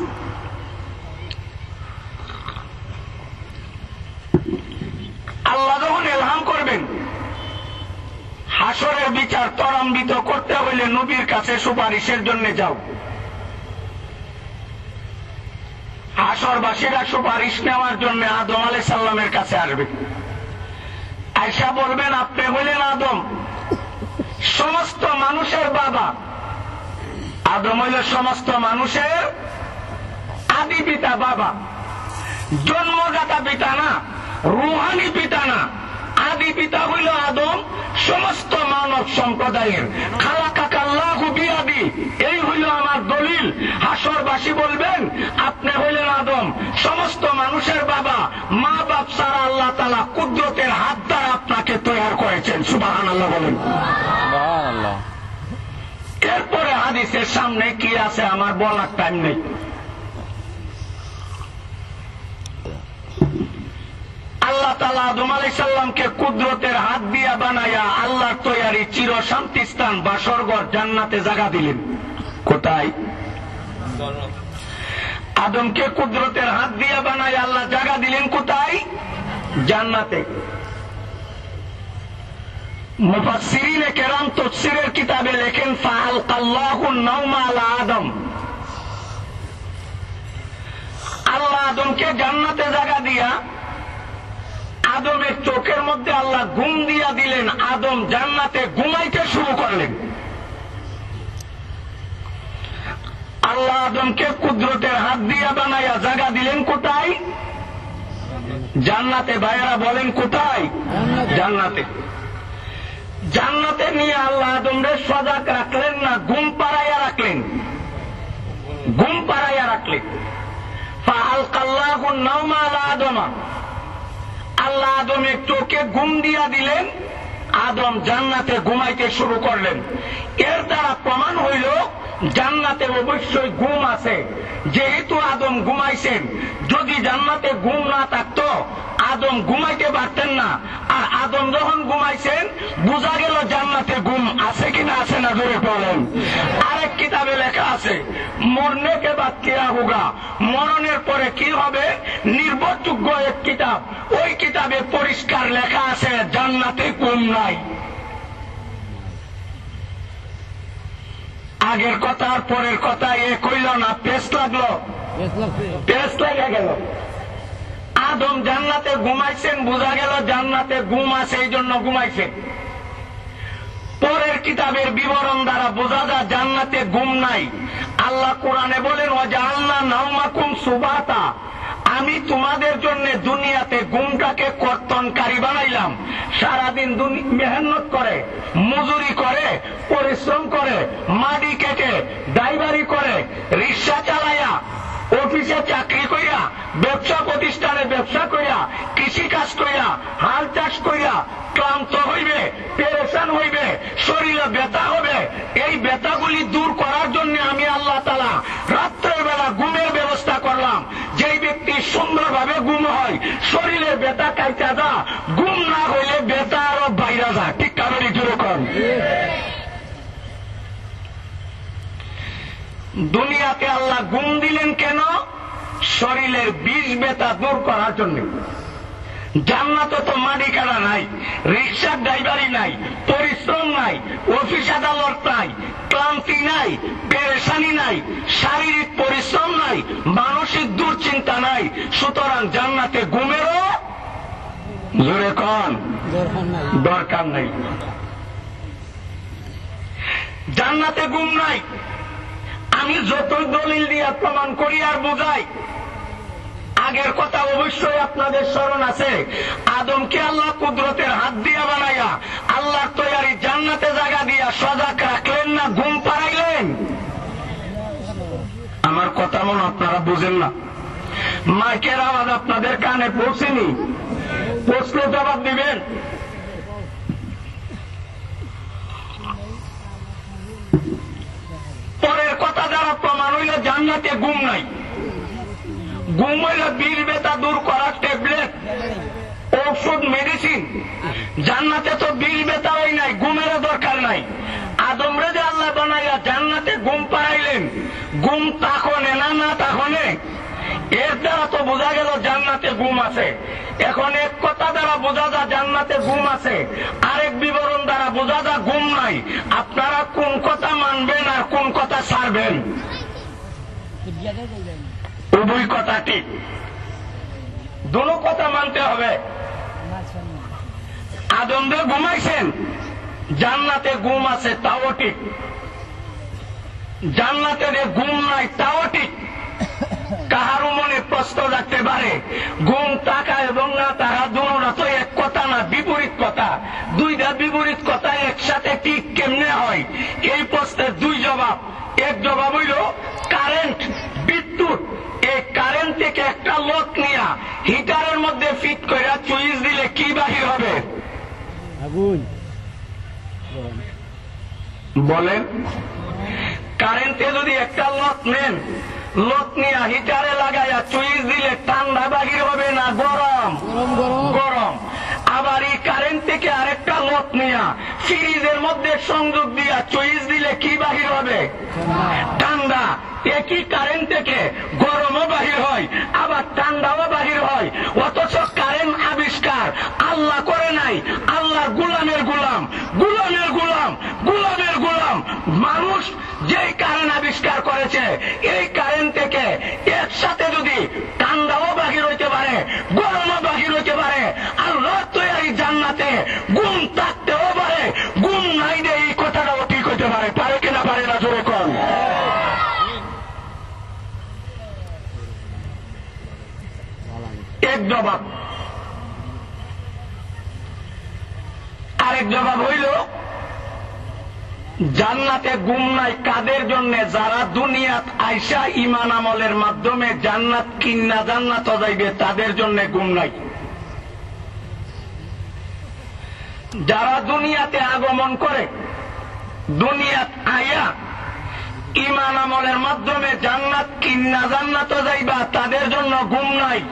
Speaker 1: আল্লাহ যখন ইলহাম করবেন হাসরের বিচার ত্বরান্বিত করতে হইলে নবীর কাছে সুপারিশের জন্য যাও। হাসরবাসীরা সুপারিশ নেওয়ার জন্য আদম আলাইহিস সালামের কাছে আসবে। আয়েশা বলবেন, আপনি হইলেন আদম, সমস্ত মানুষের বাবা। আদম হইল সমস্ত মানুষের আদি পিতা, বাবা। জন্মদাতা পিতা না, রুহানি পিতা না। আদি পিতা হইল আদম, সমস্ত মানব সম্প্রদায়ের। খালাকাকা আল্লাহু বিয়াদি, এই হইল আমার দলিল। হাসরবাসী বলবেন, আপনি হইলেন আদম, সমস্ত মানুষের বাবা। মা বাপ ছাড়া আল্লাহ তাআলা কুদরতের হাত দ্বারা আপনাকে তৈরি করেছেন। সুবহানাল্লাহ বলেন। সুবহানাল্লাহ। এরপরে হাদিসের সামনে কি আছে আমার বলার টাইম নেই। আল্লাহ তাআলা আদম আলাইহিস সালামকে কুদরতের হাত দিয়া বানায়া আল্লাহর তৈরি চির শান্তি স্থান বাসরঘর জান্নাতে জায়গা দিলেন। কোথায়? আদমকে কুদরতের হাত দিয়া বানায়া আল্লাহ জায়গা দিলেন কোথায়? জান্নাতে। মুফাসসিরিনে কেরাম তাফসীরের কিতাবে লেখেন, ফাআলকাল্লাহু নাওমা আলা আদম। আল্লাহ আদমকে জান্নাতে জায়গা দিয়া আদমের চোখের মধ্যে আল্লাহ ঘুম দিয়া দিলেন। আদম জান্নাতে ঘুমাইতে শুরু করলেন। আল্লাহ আদমকে কুদরতের হাত দিয়া বানাইয়া জায়গা দিলেন কোথায়? জান্নাতে। ভাইয়েরা বলেন কোথায়? জান্নাতে। জান্নাতে নিয়ে আল্লাহ আদমরে সজাগ রাখলেন না, ঘুম পাড়াইয়া রাখলেন। ঘুম পাড়াইয়া রাখলেন। ফাআলকাল্লাহু নাওমা আলা আদমা। আল্লাহ আদমের চোখে ঘুম দিয়া দিলেন। আদম জান্নাতে ঘুমাইতে শুরু করলেন। এর দ্বারা প্রমাণ হইল জান্নাতে অবশ্যই ঘুম আছে। যেহেতু আদম ঘুমাইছেন, যদি জান্নাতে ঘুম না থাকতো আদম ঘুমাইতে পারতেন না। আর আদম যখন ঘুমাইছেন বোঝা গেল জান্নাতে ঘুম আছে কিনা আছে না, জোরে বলেন। আরেক কিতাবে লেখা আছে, মরনে কে বাদ কিয়া হোগা, মরণের পরে কি হবে, নির্ভরযোগ্য এক কিতাব। ওই কিতাবে পরিষ্কার লেখা আছে জান্নাতে ঘুম নাই। আগের কথা আর পরের কথা এক হইল না, পেস লাগলো, পেস লেগে গেল। আদম জান্নাতে ঘুমাইছেন, বোঝা গেল জান্নাতে ঘুম আছে, এই জন্য ঘুমাইছেন। পরের কিতাবের বিবরণ দ্বারা বোঝা যায় জান্নাতে ঘুম নাই। আল্লাহ কোরআনে বলেন, ওয়াজআলনা নাওমাকুম সুবাতা, আমি তোমাদের জন্য দুনিয়াতে ঘুমটাকে কর্তনকারী বানাইলাম। সারাদিন মেহনত করে, মজুরি করে, পরিশ্রম করে, মাটি কেটে, ড্রাইভারি করে, রিক্সা চালাইয়া, অফিসে চাকরি করিয়া, ব্যবসা প্রতিষ্ঠানে ব্যবসা করিয়া, কৃষি কাজ করিয়া হাল চাষ করিয়া ক্লান্ত হইবে, পেরেশান হইবে, শরীরে ব্যথা হবে। এই ব্যথাগুলি দূর করার জন্য আমি আল্লাহ তাআলা রাত্রের বেলা ঘুমের ব্যবস্থা করলাম। যেই ব্যক্তি সুন্দরভাবে ঘুম হয়, শরীরে ব্যথা কাইটা যা, ঘুম না হইলে ব্যথা আরো বাইরে যায়। ঠিক কারণ যেরকম দুনিয়াতে আল্লাহ ঘুম দিলেন কেন? শরীরের বিষ ব্যথা দূর করার জন্য। জান্নাতে তো মাটি কাটা নাই, রিক্সার ড্রাইভারি নাই, পরিশ্রম নাই, অফিস আদালত নাই, ক্লান্তি নাই, পেরেশানি নাই, শারীরিক পরিশ্রম নাই, মানসিক দুশ্চিন্তা নাই। সুতরাং জান্নাতে ঘুমেরও জোরে কন দরকার নাই। জান্নাতে ঘুম নাই। আমি যতই দলিল দিয়ে প্রমাণ করি আর বোঝাই, আগের কথা অবশ্যই আপনাদের স্মরণ আছে। আদমকে আল্লাহ কুদরতের হাত দিয়া বানাইয়া আল্লাহ তৈরি জান্নাতে জায়গা দিয়া সজাগ রাখলেন না ঘুম পাড়াইলেন? আমার কথা মনে আপনারা বুঝেন না। মাইকের আওয়াজ আপনাদের কানে পৌঁছেনি? প্রশ্ন জবাব দিবেন। পরের কথা যারা প্রমাণ হইল জান্নাতে ঘুম নাই। ঘুম হইল বিষ ব্যথা দূর করার ট্যাবলেট, ঔষধ, মেডিসিন। জান্নাতে তো বিষ ব্যথা হয় নাই, ঘুমেরও দরকার নাই। আদমরে যে আল্লাহ বানাইয়া জান্নাতে ঘুম পাড়াইলেন, ঘুম তখনে না তখনে, এর দ্বারা তো বোঝা গেল জান্নাতে ঘুম আছে। এখন এক কথা দ্বারা বোঝা যায় জান্নাতে ঘুম আছে, আরেক বিবরণ দ্বারা বোঝা যায় ঘুম নাই। আপনারা কোন কথা মানবেন আর কোন কথা ছাড়বেন? উভয় কথা ঠিক, দুটো কথা মানতে হবে। আদমরে ঘুমাইছেন, জান্নাতে ঘুম আছে তাও ঠিক, জান্নাতে ঘুম নাই তাও ঠিক। কাহারও মনে প্রশ্ন রাখতে পারে ঘুম থাকা এবং না থাকা দুটোটা তো এক কথা না, বিপরীত কথা। দুইটা বিপরীত কথা একসাথে ঠিক কেমনে হয়? এই প্রশ্নের দুই জবাব। এক জবাব হইল কারেন্ট, বিদ্যুৎ। এই কারেন্ট থেকে একটা লোক নিয়া হিটারের মধ্যে ফিট করে সুইচ দিলে কি বাহির হবে? আগুন। বলেন, কারেন্টে যদি একটা লোক নেন, লোক নিয়ে হিটারে লাগাইয়া সুইচ দিলে ঠান্ডা বাহির হবে না গরম? গরম। আবার এই কারেন্ট থেকে আরেকটা লোক নিয়া ফ্রিজের মধ্যে সংযোগ দিয়া সুইচ দিলে কি বাহির হবে? ঠান্ডা। একই কারেন্ট থেকে গরমও বাহির হয়, আবার ঠান্ডাও বাহির হয়। অথচ কারেন্ট আবিষ্কার আল্লাহ করে নাই, আল্লাহ গুলামের গুলাম, গুলামের গুলাম, গুলামের গুলাম মানুষ যেই কারেন্ট আবিষ্কার করেছে। এই কারেন্ট থেকে একসাথে যদি ঠান্ডাও বাহির হইতে পারে, গরমও বাহির হইতে পারে, আল্লাহ তৈরি জান্নাতে ঘুম থাকতেও পারে, ঘুম নাই দে এই কথাটাও ঠিক হইতে পারে। পারে কিনা পারে না? জোরে কম। এক জবাব। আরেক জবাব হইল জান্নাতে ঘুম নাই কাদের জন্য? যারা দুনিয়াত আইসা ঈমান আমলের মাধ্যমে জান্নাত কিন্না জান্নাত যাইবে তাদের জন্য ঘুম নাই। যারা দুনিয়াতে আগমন করে, দুনিয়াত আইয়া ঈমান আমলের মাধ্যমে জান্নাত কিন্না জান্নাত যাইবা তাদের জন্য ঘুম নাই।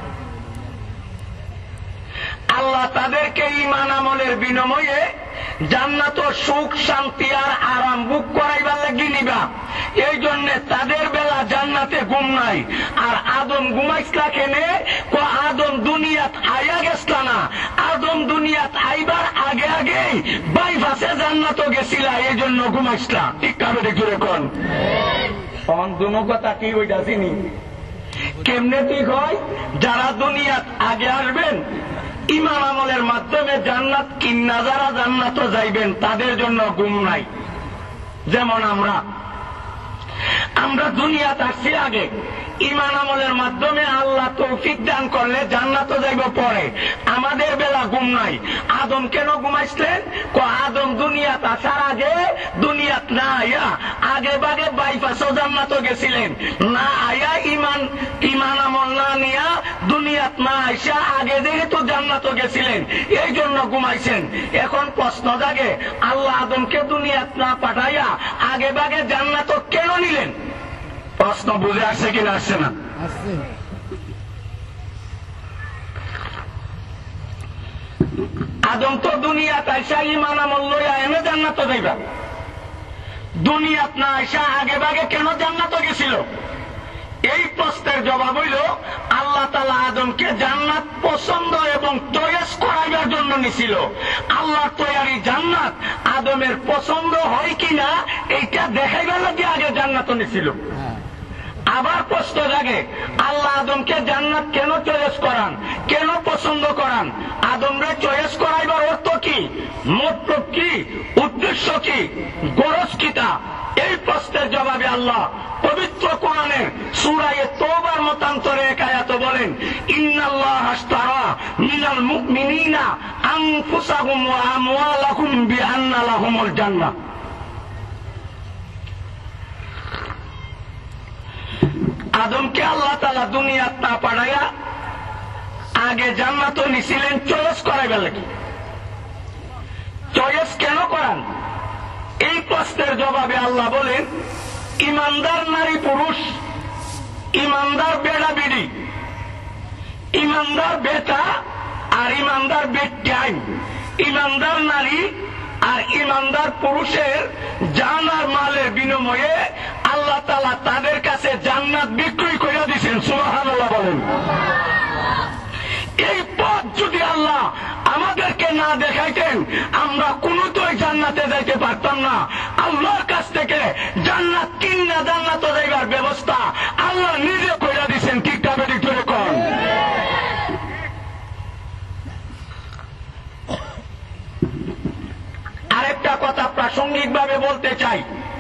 Speaker 1: আল্লাহ তাদেরকে ঈমান আমলের বিনিময়ে জান্নাত সুখ শান্তি আর আরাম বুক করাইবার লাগি নিবা। এই জন্য তাদের বেলা জান্নাতে ঘুম নাই। আর আদম ঘুমাইছলা কেনে? আদম দুনিয়াত আইয়া গেছলা না, আদম দুনিয়াত আইবার আগে আগেই বাইপাসে জান্নাত গেছিলা, এই জন্য ঘুমাইছলা। ঠিক কাবে দেখি রেখন তখন দুনো কথা ঠিক হইতাছিনি। কেমনে ঠিক হয়? যারা দুনিয়াত আগে আসবেন, ঈমান আমলের মাধ্যমে জান্নাত কিন্না যারা জান্নাত যাইবেন তাদের জন্য ঘুম নাই। যেমন আমরা দুনিয়াতে আসছি আগে, ইমান আমলের মাধ্যমে আল্লাহ তৌফিক দান করলে জান্নাতে যাইব পরে। আমাদের বেলা ঘুম নাই। আদম কেন ঘুমাইছিলেন? আদম দুনিয়াত আসার আগে দুনিয়াত না আয়া আগে বাগে বাইপাসও জান্নাতে গেছিলেন, না আয়া ইমান আমল না নিয়া দুনিয়াত না আইসা আগে যেহেতু জান্নাতে গেছিলেন এই জন্য ঘুমাইছেন। এখন প্রশ্ন জাগে, আল্লাহ আদমকে দুনিয়াত না পাঠাইয়া আগে বাগে জান্নাতে কেন নিলেন? প্রশ্ন বুঝে আসছে কিনা আসছে না? আদম তো দুনিয়াত আইসা ইমান আমল লইয়া এনে জান্নাতে যাইবা, দুনিয়াত না আইসা আগে বাগে কেন জান্নাতে গেছিল? এই প্রশ্নের জবাব হইল আল্লাহ তাআলা আদমকে জান্নাত পছন্দ এবং চয়েস করাইবার জন্য নিছিল। আল্লাহর তৈরি জান্নাত আদমের পছন্দ হয় কিনা এইটা দেখাইবার লাগে আগে জান্নাতে নিছিল। আবার প্রশ্ন জাগে, আল্লাহ আদমকে জান্নাত কেন চয়েস করান, কেন পছন্দ করান? আদমরে চয়েস করাইবার অর্থ কি, মতলব কি, উদ্দেশ্য কি, গরজ কিতা? এই প্রশ্নের জবাবে আল্লাহ পবিত্র কোরআনের সূরা তাওবার মতান্তরে এক আয়াতে বলেন, ইন্নাল্লাহা আশতারা মিনাল মুমিনিনা আনফুসাহুম ওয়া আমওয়ালাহুম বিআন্না লাহুমুল জান্নাহ। আদমকে আল্লাহ তাআলা দুনিয়াত না পাঠাইয়া আগে জান্নাতে নিছিলেন চয়েস করাইবার লাগি। চয়েস কেন করান? এই প্রশ্নের জবাবে আল্লাহ বলেন, ইমানদার নারী পুরুষ, ইমানদার বেড়া বিড়ি, ইমানদার বেটা আর ইমানদার বেটাই, ইমানদার নারী আর ইমানদার পুরুষের জান আর মালের বিনিময়ে আল্লাহ তাআলা তাদের কাছে জান্নাত বিক্রয় করে দিয়েছেন। সুবহানাল্লাহ বলেন। এই পথ যদি আল্লাহ আমাদেরকে না দেখাইতেন আমরা কোনটাই জান্নাতে যাইতে পারতাম না। আল্লাহর কাছ থেকে জান্নাত কিনা জান্নাতে যাইবার ব্যবস্থা আল্লাহ নিজে করে দিয়েছেন। ঠিক তবে ঠিক করে কন। আরেকটা কথা প্রাসঙ্গিক ভাবে বলতে চাই,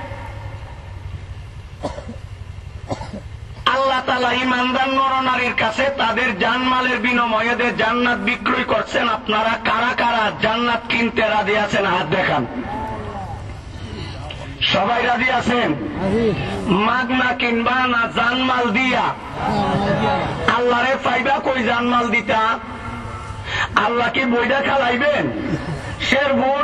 Speaker 1: আল্লাহ তাআলা ইমানদার নরনারীর কাছে তাদের জানমালের বিনিময়ে জান্নাত বিক্রয় করছেন। আপনারা কারা কারা জান্নাত কিনতে রাজি আছেন? হাত দেখান। সবাই রাজি আছেন? মাগনা কিনবা না জানমাল দিয়া? আল্লাহরে পাইবা কই জানমাল দিতা? আল্লাহ কি বইটা খালাইবেন? শেরপুর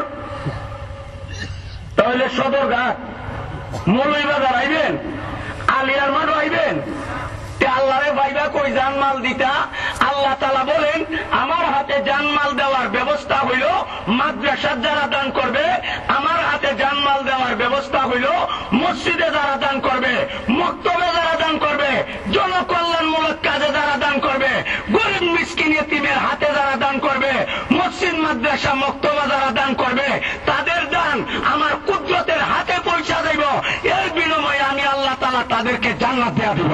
Speaker 1: তাহলে সদরঘাট মৌলভীবাজার আইবেন, আলিয়ার মাঠ আইবেন? আল্লাহরে ভাইবা কই জানমাল দিতা? আল্লাহ তাআলা বলেন, আমার হাতে জানমাল দেওয়ার ব্যবস্থা হইল মাদ্রাসার যারা দান করবে, আমার হাতে জানমাল দেওয়ার ব্যবস্থা হইল মসজিদে যারা দান করবে, মক্তবে যারা দান করবে, জনকল্যাণমূলক কাজে যারা দান করবে, গরিব মিসকিন ইতিমের হাতে যারা দান করবে, মসজিদ মাদ্রাসা মক্তবা যারা দান করবে, তাদের দান আমার কুদরতের হাতে পৌঁছা দেব। এর বিনিময়ে আমি আল্লাহ তাআলা তাদেরকে জান্নাত দেয়া দেব।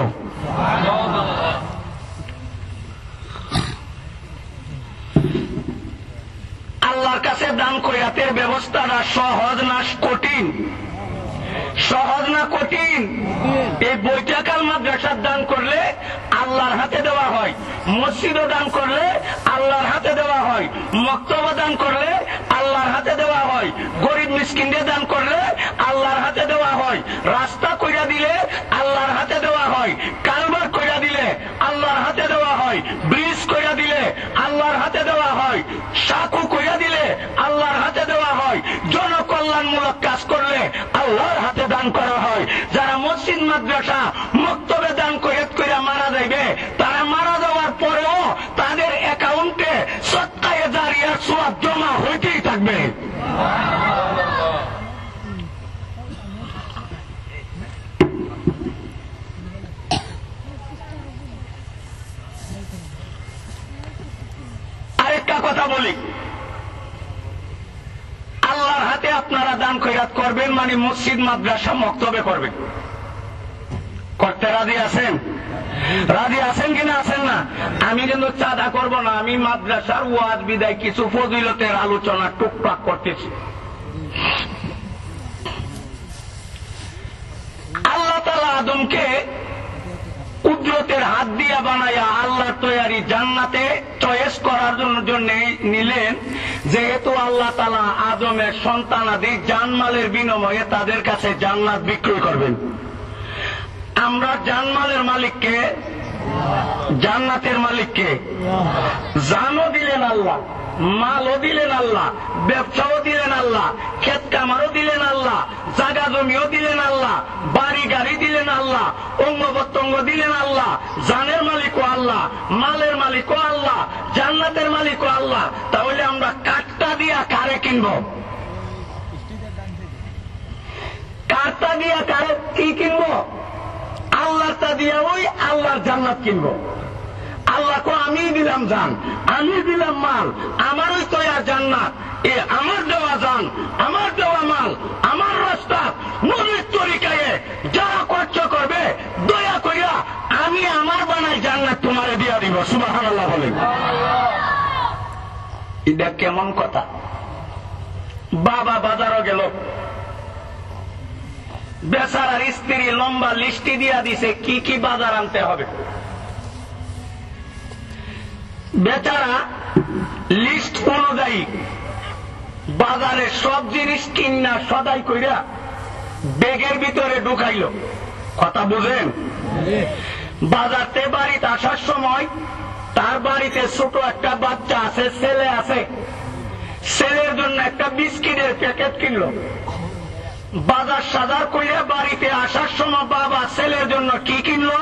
Speaker 1: আল্লাহর কাছে দান খয়রাতের ব্যবস্থাটা সহজ না কঠিন? সহজ না কঠিন? এই বৈঠাকাল মাদ্রাসার দান করলে আল্লাহর হাতে দেওয়া হয়, মসজিদও দান করলে আল্লাহর হাতে দেওয়া হয়, মক্তবা দান করলে আল্লাহর হাতে দেওয়া হয়, গরিব মিসকিনদের দান করলে আল্লাহর হাতে দেওয়া হয়, রাস্তা কইরা দিলে আল্লাহর হাতে দেওয়া হয়, কালভার্ট কইরা দিলে আল্লাহর হাতে দেওয়া হয়, ব্রিজ কইরা দিলে আল্লাহর হাতে দেওয়া হয়, সাঁকো কইরা দিলে আল্লাহর হাতে দেওয়া হয়, জনকল্যাণমূলক কাজ করলে আল্লাহর হাতে দান করা হয়। যারা মসজিদ মাদ্রাসা মক্তবে দান কইরা মারা যাইবে, তারা মারা যাওয়ার পরেও তাদের অ্যাকাউন্টে সদকায়ে জারিয়ার সওয়াব জমা হইতেই থাকবে। আরেকটা কথা বলি, আল্লাহর হাতে আপনারা দান খয়রাত করবেন মানে মসজিদ মাদ্রাসা মক্তবে করবেন। করতে রাজি আছেন? রাজি আছেন কিনা আছেন না? আমি কিন্তু চাঁদা করব না, আমি মাদ্রাসার ওয়াজ বিদায় কিছু ফজিলতের আলোচনা টুকটাক করতেছি। আল্লাহ তাআলা আদমকে কুদরতের হাত দিয়া বানায়া আল্লাহর তৈরি জান্নাতে চয়েস করার জন্য নিলেন। যেহেতু আল্লাহ তাআলা আদমের সন্তানাদি জানমালের বিনিময়ে তাদের কাছে জান্নাত বিক্রয় করবেন। আমরা জানমালের মালিককে, জান্নাতের মালিককে। জানও দিলেন আল্লাহ, মালও দিলেন আল্লাহ, ব্যবসাও দিলেন আল্লাহ, ক্ষেত কামারও দিলেন আল্লাহ, জায়গা জমিও দিলেন আল্লাহ, বাড়ি গাড়ি দিলেন আল্লাহ, অঙ্গ প্রত্যঙ্গ দিলেন আল্লাহ। জানের মালিকও আল্লাহ, মালের মালিকও আল্লাহ, জান্নাতের মালিকও আল্লাহ। তাহলে আমরা কাঠটা দিয়া কারে কিনব? কাঠটা দিয়া কারে কি কিনবো? আল্লাহটা দিয়া ওই আল্লাহর জান্নাত কিনবো। আল্লাহ কো আমি দিলাম জান, আমি দিলাম মাল, আমারই তৈরি জান্নাত। এ আমার দেওয়া জান, আমার দেওয়া মাল, আমার রাস্তা নবীর তরিকায় যারা খরচ করবে দয়া করিয়া আমি আমার বানাই জান্নাত তোমারে দিয়া দিব। সুবহানাল্লাহ বলেন। এটা কেমন কথা? বাবা বাজারও গেল, বেচারার স্ত্রী লম্বা লিস্টি দিয়া দিছে কি কি বাজার আনতে হবে। বেচারা লিস্ট অনুযায়ী বাজারে সব জিনিস কিনা সদাই কইরা ব্যাগের ভিতরে ঢুকাইল। কথা বুঝেন? বাজারতে বাড়িতে আসার সময় তার বাড়িতে ছোট একটা বাচ্চা আছে, ছেলে আছে। ছেলের জন্য একটা বিস্কিটের প্যাকেট কিনলো। বাজার সাজার কইরা বাড়িতে আসার সময় বাবা ছেলের জন্য কি কিনলো?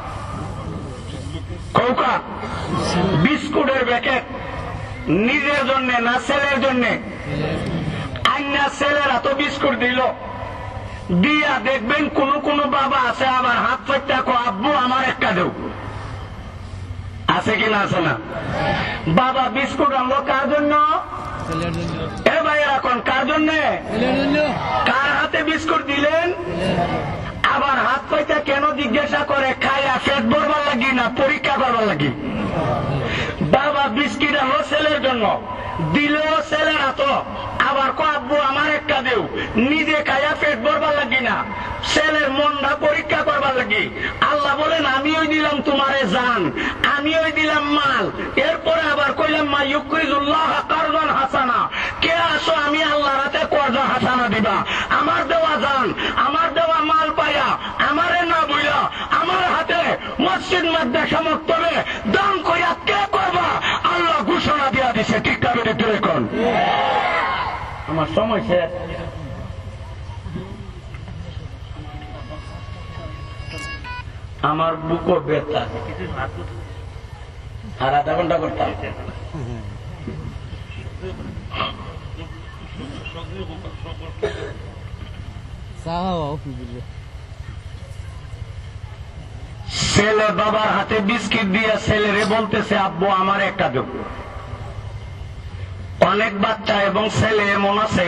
Speaker 1: কৌকা বিস্কুটের প্যাকেট। নিজের জন্য না ছেলের জন্য? আইনা ছেলেরা তো বিস্কুট দিল। দিয়া দেখবেন কোন কোন বাবা আছে আবার হাত পাইতে কো আব্বু আমার একটা দেও। আছে কিনা? আছে না? বাবা বিস্কুট আনলো কার জন্য? এ ভাই এখন কার জন্য? কার হাতে বিস্কুট দিলেন? আবার হাত পাইতে কেন জিজ্ঞাসা করে? খাইয়া পেট ভরবার লাগি না পরীক্ষা করবার লাগি? বাবা বিস্কিট আনলো ছেলের জন্য, দিলেও ছেলের হাত, আবার কো আব্বু আমার একটা দেও। নিজে খাইয়া পেট ভরবার লাগি না, ছেলের মনটা পরীক্ষা করবার লাগি। আল্লাহ বলেন আমি ওই দিলাম তোমারে জান, আমি ওই দিলাম মাল। এরপরে আবার কইলাম মা ইউকরিজুল্লাহ কারদান হাসানা, কে আসো আমি আল্লাহর হাতে কর্জা হাসানা দিবা। আমার দেওয়া জান, আমার দেওয়া মাল পাইয়া আমারে না বইলা আমার হাতে মসজিদ মাদ্রাসা মক্তবে দান কইয়া কে করবা? আল্লাহ ঘোষণা দিয়া দিছে। ঠিক না বেটে তুই কোন? আমার সময় শেষ। আমার বুকও ব্যথা, আর আধা ঘন্টা করতাম। ছেলে বাবার হাতে বিস্কিট দিয়ে ছেলেরে বলতেছে আব্বু আমার একটা দেব। অনেক বাচ্চা এবং ছেলে এমন আছে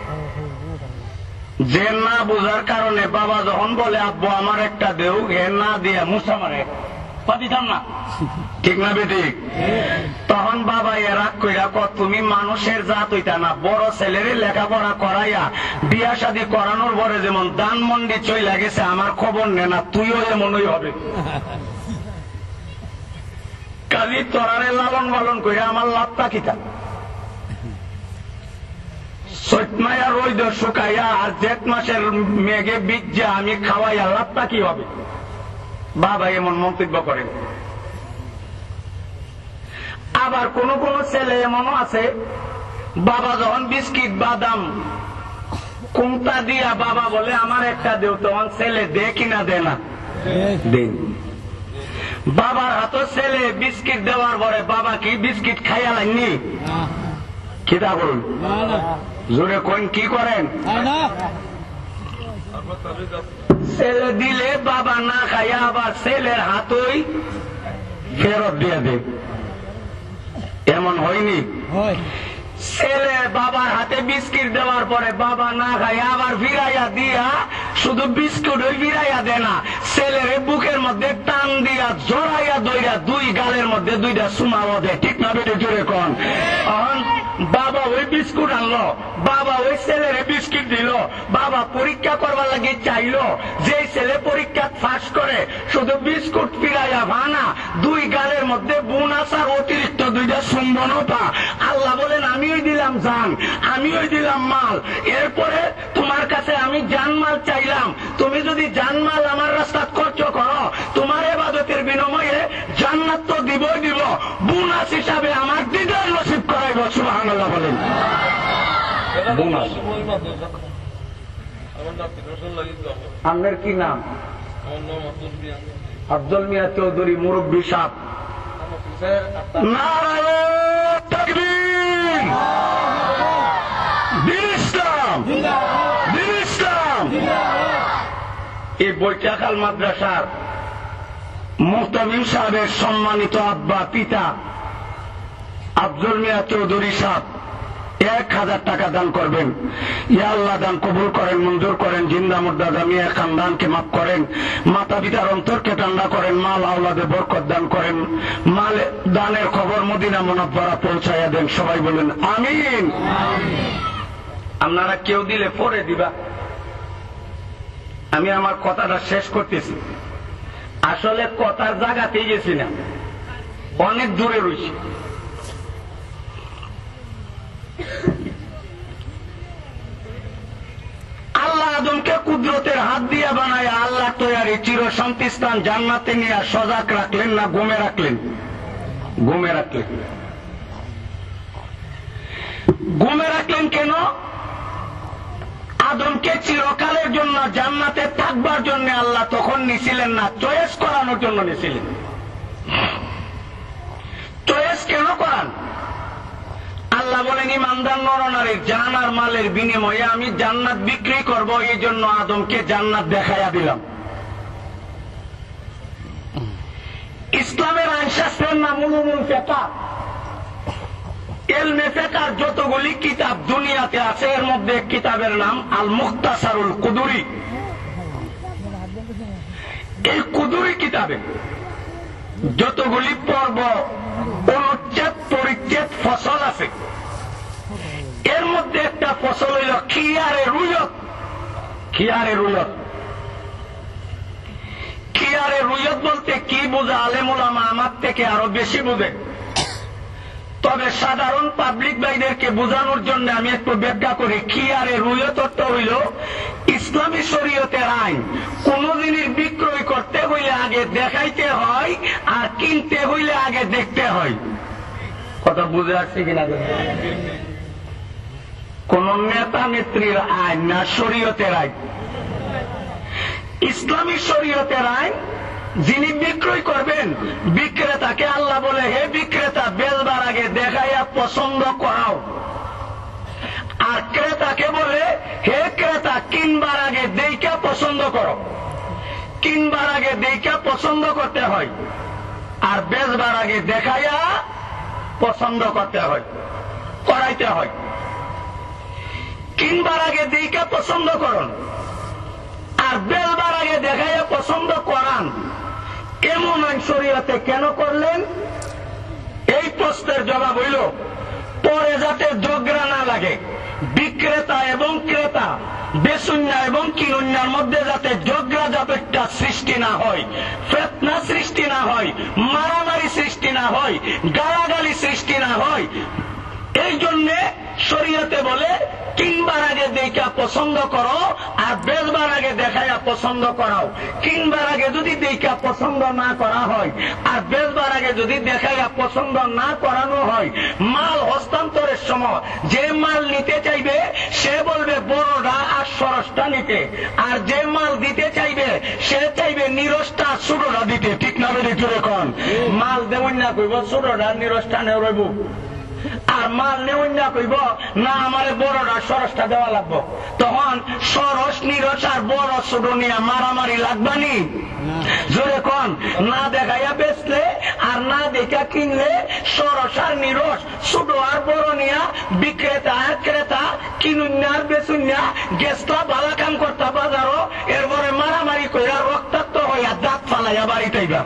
Speaker 1: যে না বোঝার কারণে বাবা যখন বলে আব্বু আমার একটা দেও, এ না দিয়ে মুসা মারে, দিতাম না। ঠিক না বেঠিক? তখন বাবা রাগ কইরা ক তুমি মানুষের জাত হইতা না, বড় ছেলেরে লেখাপড়া করাইয়া বিয়া শাদী করানোর পরে যেমন দানমন্ডি চইলা গেছে আমার খবর নে না, তুইও এমনই হবে। কালি তরারে লালন পালন কইরা আমার লাভটা কিতা? চৈত মায়া রোদ শুকাইয়া আর জেঠ মাসের মেঘে বীজা আমি খাওয়াইয়া লাভটা কি হবে? বাবা এমন মন্তব্য করেন। আবার কোন কোন ছেলে এমনও আছে বাবা যখন বিস্কিট বাদাম কুমতা দিয়া বাবা বলে আমার একটা দেও, তখন ছেলে দে কিনা দে না? দেন। বাবার হাতে ছেলে বিস্কিট দেওয়ার পরে বাবা কি বিস্কিট খাইয়া লাইনি? কিতা বলুন জোরে কোন কি করেন? ছেলে দিলে বাবা না খাইয়া আবার ছেলের হাতই ফেরত দিয়ে দে। এমন হয়নি? ছেলে বাবার হাতে বিস্কিট দেওয়ার পরে বাবা না খাইয়া আবার ফিরাইয়া দিয়া শুধু বিস্কুট ওই ফিরাইয়া দে না, ছেলের বুকের মধ্যে টান দিয়া জড়াইয়া দইরা দুই গালের মধ্যে দুইটা সুমাও দেয়। ঠিক না বেটে জোরে কোন? বাবা ওই বিস্কুট আনলো, বাবা ওই ছেলেরে বিস্কিট দিল, বাবা পরীক্ষা করবার লাগে চাইলো, যে ছেলে পরীক্ষা ফাঁস করে শুধু বিস্কুট ফিরাইয়া ভানা, দুই গালের মধ্যে বুন আসার অতিরিক্ত দুইটা সুম্বনও পা। আল্লাহ বলেন আমি ওই দিলাম জান, আমি ওই দিলাম মাল, এরপরে তোমার কাছে আমি জানমাল চাইলাম, তুমি যদি জানমাল আমার রাস্তা খরচ করো, তোমার ইবাদতের বিনিময়ে জান্নাত তো দিবই দিব, বোনাস হিসাবে আমার দিদার নসিব করাইব। সুবহানাল্লাহ বলেন। বোনাস। আপনার কি নাম? আব্দুল মিয়া চৌধুরী, মুরব্বী সাহেব। নারায়ে তাকবীর। দ্বীন ইসলাম, দ্বীন ইসলাম। এই বৈচাখাল মাদ্রাসার মুহতামিম সাহেবের সম্মানিত আব্বা পিতা আব্দুল মিয়া চৌধুরী সাহেব 1000 টাকা দান করবেন। ইয়া আল্লাহ দান কবুল করেন, মঞ্জুর করেন, জিন্দা মুর্দা জামিয়া খানদানকে মাফ করেন, মাতা পিতার অন্তরকে ঠান্ডা করেন, মাল আওলাদে বরকত দান করেন, মাল দানের খবর মদিনা মুনাওয়ারা পৌঁছাইয়া দেন। সবাই বলেন আমিন। আপনারা কেউ দিলে পরে দিবা। আমি আমার কথাটা শেষ করতেছি। আসলে কথার জায়গাতেই গেছি না, অনেক দূরে রয়েছি। আল্লাহ আদমকে কুদরতের হাত দিয়ে বানায় আল্লাহ তৈরি চির শান্তিস্থান জান্নাতে নিয়ে সজাগ রাখলেন না ঘুমে রাখলেন? ঘুমে রাখলেন। ঘুমে রাখলেন কেন? আদমকে চিরকালের জন্য জান্নাতে থাকবার জন্য আল্লাহ তখন নিছিলেন না, চয়েস করানোর জন্য নিছিলেন। চয়েস কেন করান? আল্লাহ বলেন ইমানদার নরনারীর জান আর মালের বিনিময়ে আমি জান্নাত বিক্রি করব, এই জন্য আদমকে জান্নাত দেখাইয়া দিলাম। ইসলামের আইনশাস্ত্রের নাম উলুমুল ফিকহ। ইলমে ফিকহের যতগুলি কিতাব দুনিয়াতে আছে এর মধ্যে কিতাবের নাম আল মুখতাসারুল কুদুরি। এই কুদুরি কিতাবে যতগুলি পর্ব, অনুচ্ছেদ, পরিচ্ছেদ, ফসল আছে, এর মধ্যে একটা ফসল হইল খিয়ারে রুয়ত। খিয়ারে রুয়ত, খিয়ারে রুয়ত বলতে কি বোঝা আলেম ওলামা আমার থেকে আরো বেশি বোঝে। তবে সাধারণ পাবলিক ভাইদেরকে বোঝানোর জন্য আমি একটু ব্যাখ্যা করি। খিয়ারে রুয়ত অর্থ হইল ইসলামী শরীয়তের আইন। কোন জিনিস বিক্রয় করতে হইলে আগে দেখাইতে হয়, আর কিনতে হইলে আগে দেখতে হয়। কথা বুঝে আসছে কিনা? কোন নেতা নেত্রীর আইন না, শরীয়তের আইন। ইসলামী শরীয়তের আইন। যিনি বিক্রয় করবেন বিক্রেতাকে আল্লাহ বলে হে বিক্রেতা বেচবার আগে দেখাইয়া পছন্দ করাও, আর ক্রেতাকে বলে হে ক্রেতা কিনবার আগে দেইকা পছন্দ করো। কিনবার আগে দেইকা পছন্দ করতে হয়, আর বেচবার আগে দেখাইয়া পছন্দ করতে হয়, করাইতে হয়। কিনবার আগে দেইকা পছন্দ করুন, আর বেচবার আগে দেখাইয়া পছন্দ করান। এমন আইন শরীয়তে কেন করলেন? এই প্রশ্নের জবাব হইল পরে যাতে ঝগড়া না লাগে, বিক্রেতা এবং ক্রেতা, বেচুন্যা এবং কিনুন্যার মধ্যে যাতে ঝগড়া ঝামেলা সৃষ্টি না হয়, ফিতনা সৃষ্টি না হয়, মারামারি সৃষ্টি না হয়, গালাগালি সৃষ্টি না হয়। এই জন্য শরীয়তে বলে কিনবার আগে দেখা পছন্দ করো, আর বেচবার আগে দেখাইয়া পছন্দ করাও। কিনবার আগে যদি দেখা পছন্দ না করা হয়, আর বেচবার আগে যদি দেখাইয়া পছন্দ না করানো হয়, মাল হস্তান্তরের সময় যে মাল নিতে চাইবে সে বলবে বড়টা আর সরসটা নিতে, আর যে মাল দিতে চাইবে সে চাইবে নিরসটা ছোটটা দিতে। ঠিক না? বেড়ে জোরে কন। মাল দেবই না কইব ছোটটা নিরসটা নেও রইব, আর মাল নেওয়া না কইব না আমার বড়টা সরসটা দেওয়া লাগবো। তখন সরস নিরস আর বড় ছোট নিয়ে মারামারি লাগবানি? জোরে কন। না দেখাইয়া বেচলে আর না দেখা কিনলে সরস আর নিরস, ছোট আর বড় নিয়া বিক্রেতা আর ক্রেতা, কিনুন্যা আর বেচুন্যা গেছটা ভালো কাম করতা বাজারও, এরপরে মারামারি কইরা রক্তাক্ত হইয়া দাঁত ফালাইয়া বাড়িতেইবা।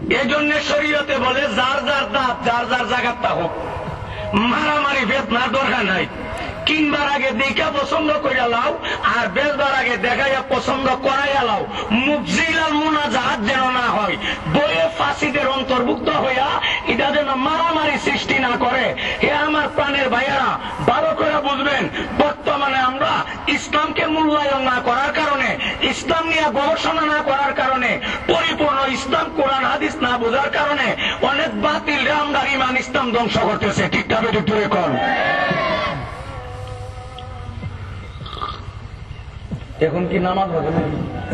Speaker 1: এই জন্য শরীয়তে বলে যার যার দাঁত যার যার জায়গাটা হোক, মারামারি ফিতনার দরকার নাই। কিনবার আগে দেখা পছন্দ করে লাও, আর বেচবার আগে দেখাইয়া পছন্দ করাইয়া লাও। মুফজিলাল মুনাজাত যেন না হয়, বইয়ে ফাসিদের অন্তর্ভুক্ত হইয়া এটা যেন মারামারি সৃষ্টি না করে। হে আমার প্রাণের ভাইয়েরা, ভালো করে বুঝবেন, বর্তমানে আমরা ইসলামকে মূল্যায়ন না করার কারণে, ইসলাম নিয়ে গবেষণা না করার কারণে, পরিপূর্ণ ইসলাম কোরআন হাদিস না বোঝার কারণে অনেক বাতিল রামদার ইমান ইসলাম ধ্বংস করতেছে। ঠিক না বেঠিক ধরে কর। এখন কি নামাজ হবে না?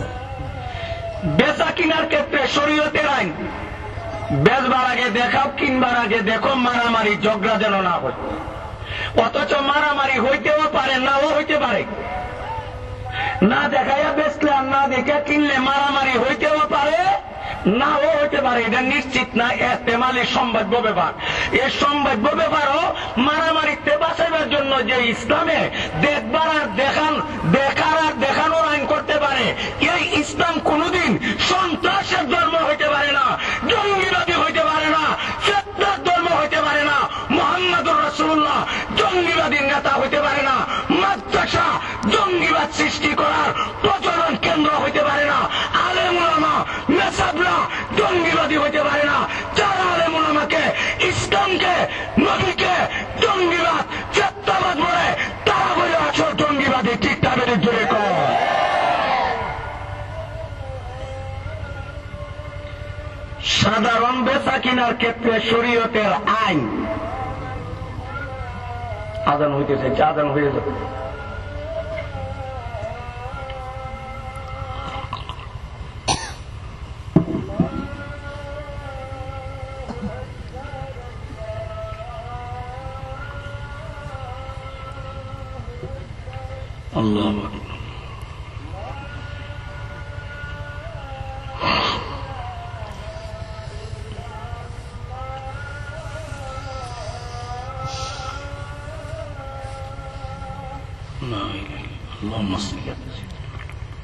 Speaker 1: বেচা কিনার ক্ষেত্রে শরীয়তের আইন, বেচবার আগে দেখাও, কিনবার আগে দেখো, মারামারি ঝগড়া যেন না হয়। অথচ মারামারি হইতেও পারে, নাও হইতে পারে। না দেখাইয়া বেচলে আর না দেখে কিনলে মারামারি হইতেও পারে, নাও হইতে পারে। এটা নিশ্চিত না, এহতেমালি সম্ভাব্য ব্যাপার। এই সম্ভাব্য ব্যাপারও মারামারিতে বাঁচাবার জন্য যে ইসলামে দেখবার আর দেখার আর দেখানোর আইন করতে পারে, এই ইসলাম কোনদিন সন্ত্রাসের ধর্ম হইতে পারে না, জঙ্গিবাদী হইতে পারে না, ফিতনার ধর্ম হইতে পারে না। মুহাম্মদুর রাসূলুল্লাহ জঙ্গিবাদী নেতা হইতে পারে না, মাদ্রাসা জঙ্গিবাদ সৃষ্টি করার প্রচলন কেন্দ্র হইতে পারে না, আলেম উলামা মেসাবরা জঙ্গিবাদী হইতে পারে না। যারা আলেম উলামাকে, ইসলামকে, নবীকে জঙ্গিবাদ ফিতনাবাদ বলে, তারা বলে আসল জঙ্গিবাদী। ঠিক না বেঠিক জোরে কর। সাধারণ বেচা কিনার ক্ষেত্রে শরীয়তের আইন, আজান হইতেছে, আজান হয়ে যাবে। আল্লাহু আকবার। اللهم صل على سيدنا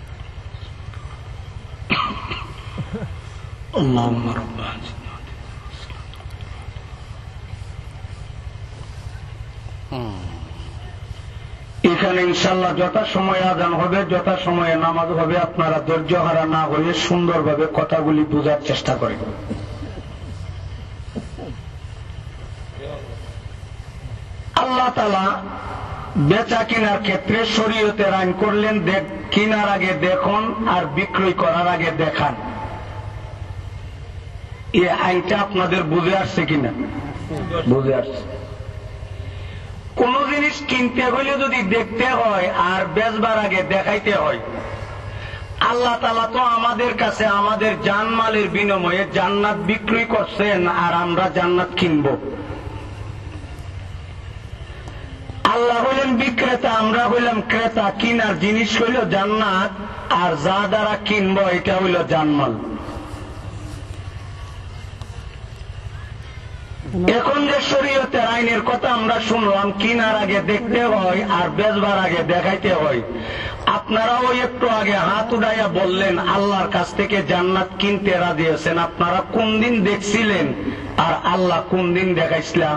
Speaker 1: اللهم رب এখানে ইনশাআল্লাহ যথাসময়ে আযান হবে, যথাসময়ে নামাজ হবে। আপনারা ধৈর্য হারা না হয়ে সুন্দরভাবে কথাগুলি বোঝার চেষ্টা করেন। আল্লাহ তাআলা বেচা কিনার ক্ষেত্রে শরীয়তের আইন করলেন, কিনার আগে দেখুন আর বিক্রয় করার আগে দেখান। এই আইনটা আপনাদের বুঝে আসছে কিনা? বুঝে আসছে। কোন জিনিস কিনতে হলে যদি দেখতে হয় আর বেচবার আগে দেখাইতে হয়, আল্লাহ তাআলা তো আমাদের কাছে আমাদের জানমালের বিনিময়ে জান্নাত বিক্রি করছেন, আর আমরা জান্নাত কিনব। আল্লাহ হইলেন বিক্রেতা, আমরা হইলাম ক্রেতা। কিনার জিনিস হইল জান্নাত, আর যা দ্বারা কিনব এটা হইল জানমাল। এখন যে শরীয়তের আইনের কথা আমরা শুনলাম, কিনার আগে দেখতে হয় আর বেচবার আগে দেখাইতে হয়। আপনারাও একটু আগে হাত উঠাইয়া বললেন আল্লাহর কাছ থেকে জান্নাত কিনতে রাজি আছেন। আপনারা কোন দিন দেখছিলেন আর আল্লাহ কোন দিন দেখাইছিলা?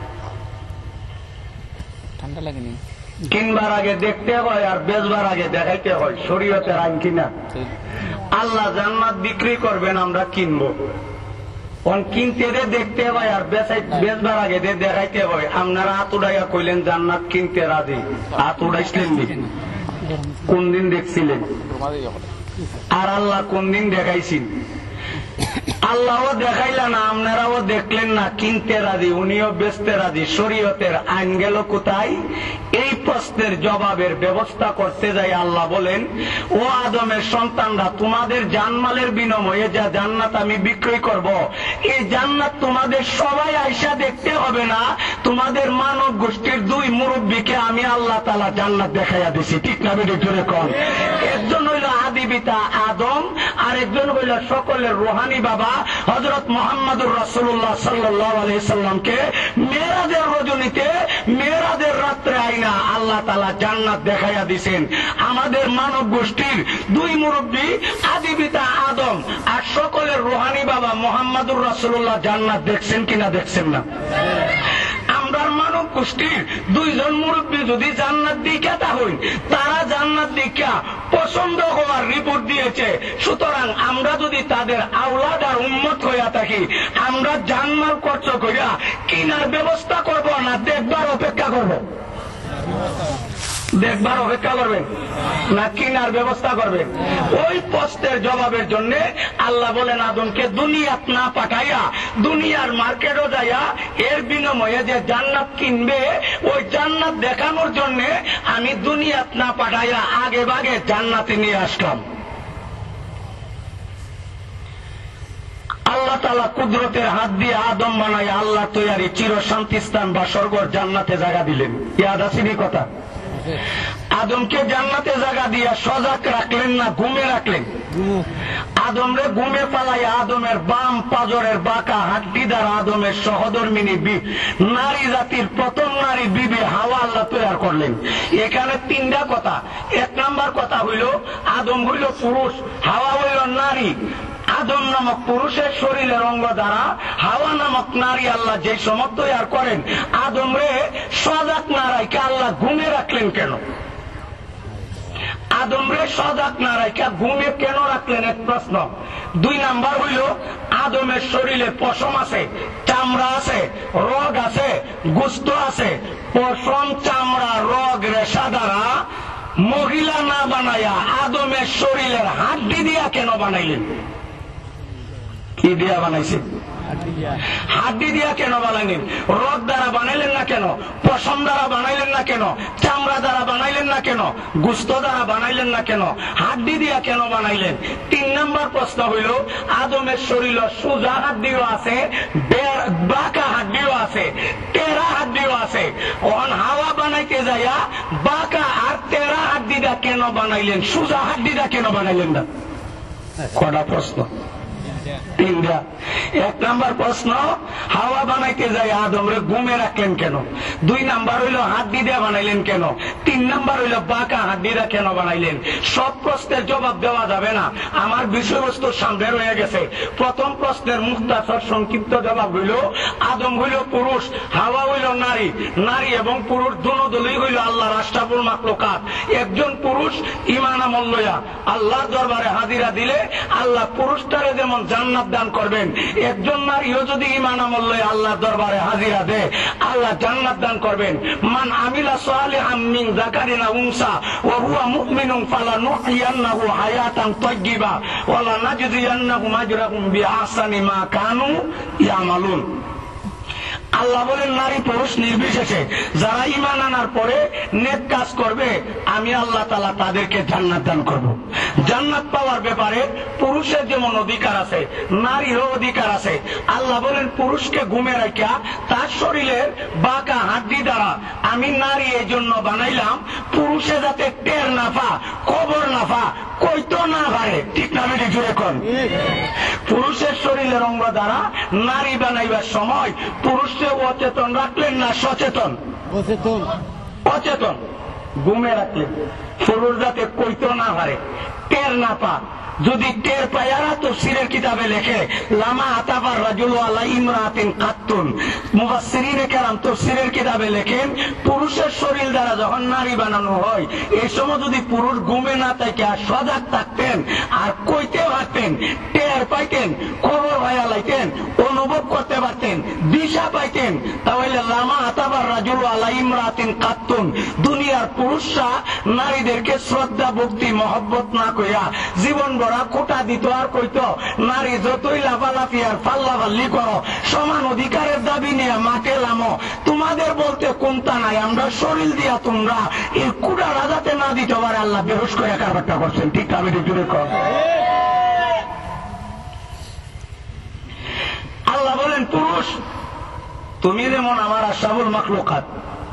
Speaker 1: কিনবার আগে দেখতে হয় আর বেচবার আগে দেখাইতে হয়। শরীয়তের আইন কিনা? আল্লাহ জান্নাত বিক্রি করবেন, আমরা কিনবো। কিনতে দেখতে হয় আর বেচবার আগে দেখাইতে হয়। আপনারা হাত উঠাইয়া কইলেন জান্নাত কিনতে রাজি। হাত উঠাইছিলেন কোন দিন দেখছিলেন? আর আল্লাহ কোন দিন দেখাইছেন? আল্লাহও দেখাইলা না, আপনারাও দেখলেন না। কিনতে রাজি, উনিও বেচতে রাজি। শরীয়তের আইন গেল কোথায়? এই প্রশ্নের জবাবের ব্যবস্থা করতে যাই আল্লাহ বলেন, ও আদমের সন্তানরা, তোমাদের জানমালের বিনিময়ে যা জান্নাত আমি বিক্রয় করব, এই জান্নাত তোমাদের সবাই আইসা দেখতে হবে না। তোমাদের মানব গোষ্ঠীর 2 মুরব্বীকে আমি আল্লাহ তাআলা জান্নাত দেখাইয়া দিছি। ঠিক না বেঠিক জোরে কন? একজন হইল আদি পিতা আদম, আর আরেকজন হইল সকলের রুহানি বাবা হযরত মুহাম্মদুর রাসূলুল্লাহ সাল্লাল্লাহু আলাইহি সাল্লামকে মেরাজের রজনীতে মেরাজের রাত্রে আইনা আল্লাহ তাআলা জান্নাত দেখাইয়া দিবেন। আমাদের মানব গোষ্ঠীর দুই মুরব্বী আদি পিতা আদম আর সকলের রুহানি বাবা মুহাম্মদুর রাসূলুল্লাহ জান্নাত দেখছেন কিনা? দেখছেন না। আমরা মানব গোষ্ঠীর দুইজন মুরব্বী যদি জান্নাত দিকাতা হই, তারা জান্নাত দিকা পছন্দ হওয়ার রিপোর্ট দিয়েছে। সুতরাং আমরা যদি তাদের আওলাদ আর উম্মত হইয়া থাকি, আমরা জান্নাত খরচ কইরা কিনার ব্যবস্থা করব না দেখবার অপেক্ষা করব? দেখবার অপেক্ষা করবেন না কিনার ব্যবস্থা করবেন? ওই প্রশ্নের জবাবের জন্য আল্লাহ বলেন আদমকে দুনিয়াত না পাঠাইয়া দুনিয়ার মার্কেটও যাইয়া এর বিনিময়ে যে জান্নাত কিনবে ওই জান্নাত দেখানোর জন্য আমি দুনিয়াত না পাঠাইয়া আগে ভাগে জান্নাতে নিয়ে আসলাম। আল্লাহ তাআলা কুদরতের হাত দিয়ে আদম বানায় আল্লাহ তৈরি চির শান্তি স্থান বা স্বর্গের জান্নাতে জায়গা দিলেন। ইয়াদ আসেনি কথা? আদমকে জান্নাতে জায়গা দিয়া সজাগ রাখলেন না ঘুমে রাখলেন? আদমরে ঘুমে পালাইয়া আদমের বাম পাজরের বাঁকা হাড্ডি দ্বারা আদমের সহধর্মিনী নারী জাতির প্রথম নারী বিবি হাওয়া আল্লাহ তৈরি করলেন। এখানে তিনটা কথা। এক নাম্বার কথা হইল আদম হইল পুরুষ, হাওয়া হইল নারী। আদম নামক পুরুষের শরীরের অঙ্গ দ্বারা হাওয়া নামক নারী আল্লাহ যে সমত তৈরি করেন, আদম রে সজাগ না রাখা আল্লাহ ঘুমে রাখলেন কেন? আদম রে সজাগ না রাখা ঘুমে কেন রাখলেন? এক প্রশ্ন। দুই নাম্বার হইল আদমের শরীরে পশম আছে, চামড়া আছে, রগ আছে, গোস্ত আছে। পশম, চামড়া, রগ, রেশা দ্বারা মহিলা না বানাইয়া আদমের শরীরের হাড্ডি দিয়া কেন বানাইলেন? কি দিয়া বানাইছে? হাড্ডি দিয়া কেন বানাইলেন? রগ দ্বারা বানাইলেন না কেন? পশম দ্বারা বানাইলেন না কেন? চামড়া দ্বারা বানাইলেন না কেন? গোস্ত দ্বারা বানাইলেন না কেন? হাড্ডি দিয়া কেন বানাইলেন? তিন নম্বর প্রশ্ন হইল আদমের শরীর সোজা হাড্ডিও আছে, বাঁকা হাড্ডিও আছে, টেরা হাড্ডিও আছে। হাওয়া বানাইতে যাইয়া বাঁকা আর টেরা হাড্ডিটা কেন বানাইলেন? সোজা হাড্ডিটা কেন বানাইলেন না? কটা প্রশ্ন? তিনটা। এক নাম্বার প্রশ্ন হাওয়া বানাইতে যাই আদমরে ঘুমে রাখলেন কেন? দুই নাম্বার হইল হাড্ডি দিয়ে বানাইলেন কেন? তিন নাম্বার হইল বাঁকা হাড্ডিরা কেন বানাইলেন? সব প্রশ্নের জবাব দেওয়া যাবে না, আমার বিষয়বস্তু সামনে রয়ে গেছে। প্রথম প্রশ্নের মুখতাসর সংক্ষিপ্ত জবাব হইল আদম হইল পুরুষ, হাওয়া হইল নারী। নারী এবং পুরুষ দুই হইল আল্লাহর আশরাফুল মাখলুকাত। একজন পুরুষ ঈমান আমল লইয়া আল্লাহর দরবারে হাজিরা দিলে আল্লাহ পুরুষটারে যেমন জান্নাত দান করবেন, একজন নারীও যদি ঈমান আমল লইয়া আল্লাহর দরবারে হাজিরা দেয় আল্লাহ জান্নাত দান করবেন। মান আমিলা সালিহাম মিন যাকারিন আও উনসা ওয়া হুয়া মুমিনুন ফালানুহইয়ান্নাহু হায়াতান তাইয়্যিবা ওয়া লানাজজিয়ান্নাহুম আজরাহুম বিআহসানি মা কানু ইয়ামালুন। আল্লাহ বলেন নারী পুরুষ নির্বিশেষে যারা ঈমান আনার পরে নেক কাজ করবে আমি আল্লাহ তাআলা তাদেরকে জান্নাত দান করব। জান্নাত পাওয়ার ব্যাপারে পুরুষের যেমন অধিকার আছে নারীরও অধিকার আছে। আল্লাহ বলেন পুরুষকে ঘুমে রাখা তার শরীরের বাঁকা হাড্ডি দ্বারা আমি নারী এই জন্য বানাইলাম পুরুষে যাতে টের না পা, খবর না পা, কইতো না পারে। ঠিক না? আমি জুড়ে কোন পুরুষের শরীরের অঙ্গ দ্বারা নারী বানাইবার সময় পুরুষকে অচেতন রাখলেন না সচেতন? অচেতন ঘুমে রাখলেন পুরুষ যাতে কইতো না পারে, টের না পা। যদি টের পায়ারা তাফসীরের কিতাবে লেখে লামা আতাবার রাজুলু আলা ইমরাতিন কাত্তুন। মুফাসসিরিনে কেরাম তাফসীরের কিতাবে লেখেন পুরুষের শরীর দ্বারা যখন নারী বানানো হয় এই সময় যদি পুরুষ ঘুমে না থাকে সজাগ থাকতেন আর কইতে পারতেন, টের পাইতেন, খবর ভাইয়া লাইতেন, অনুভব করতে পারতেন, দিশা পাইতেন, তাহলে লামা আতাবার রাজুলু আলা ইমরাতিন কাত্তুন দুনিয়ার পুরুষরা নারীদেরকে শ্রদ্ধা ভক্তি মহব্বত না কইয়া জীবন গড়া কোটা দিত আর কইতো নারী যতই লাফালাফি আর ফাল্লাফাল্লি করো সমান অধিকারের দাবি নিয়ে মাঠে লামো, তোমাদের বলতে কোনটা নাই, আমরা শরীর দিয়া তোমরা এই কুড়া রাজাতে না দিতে পারে আল্লাহ বেহুশ করে কারবারটা করছেন। ঠিক আমি জুড়ে কর। আল্লাহ বলেন পুরুষ তুমি যেমন আমার আশরাফুল মাখলুকাত,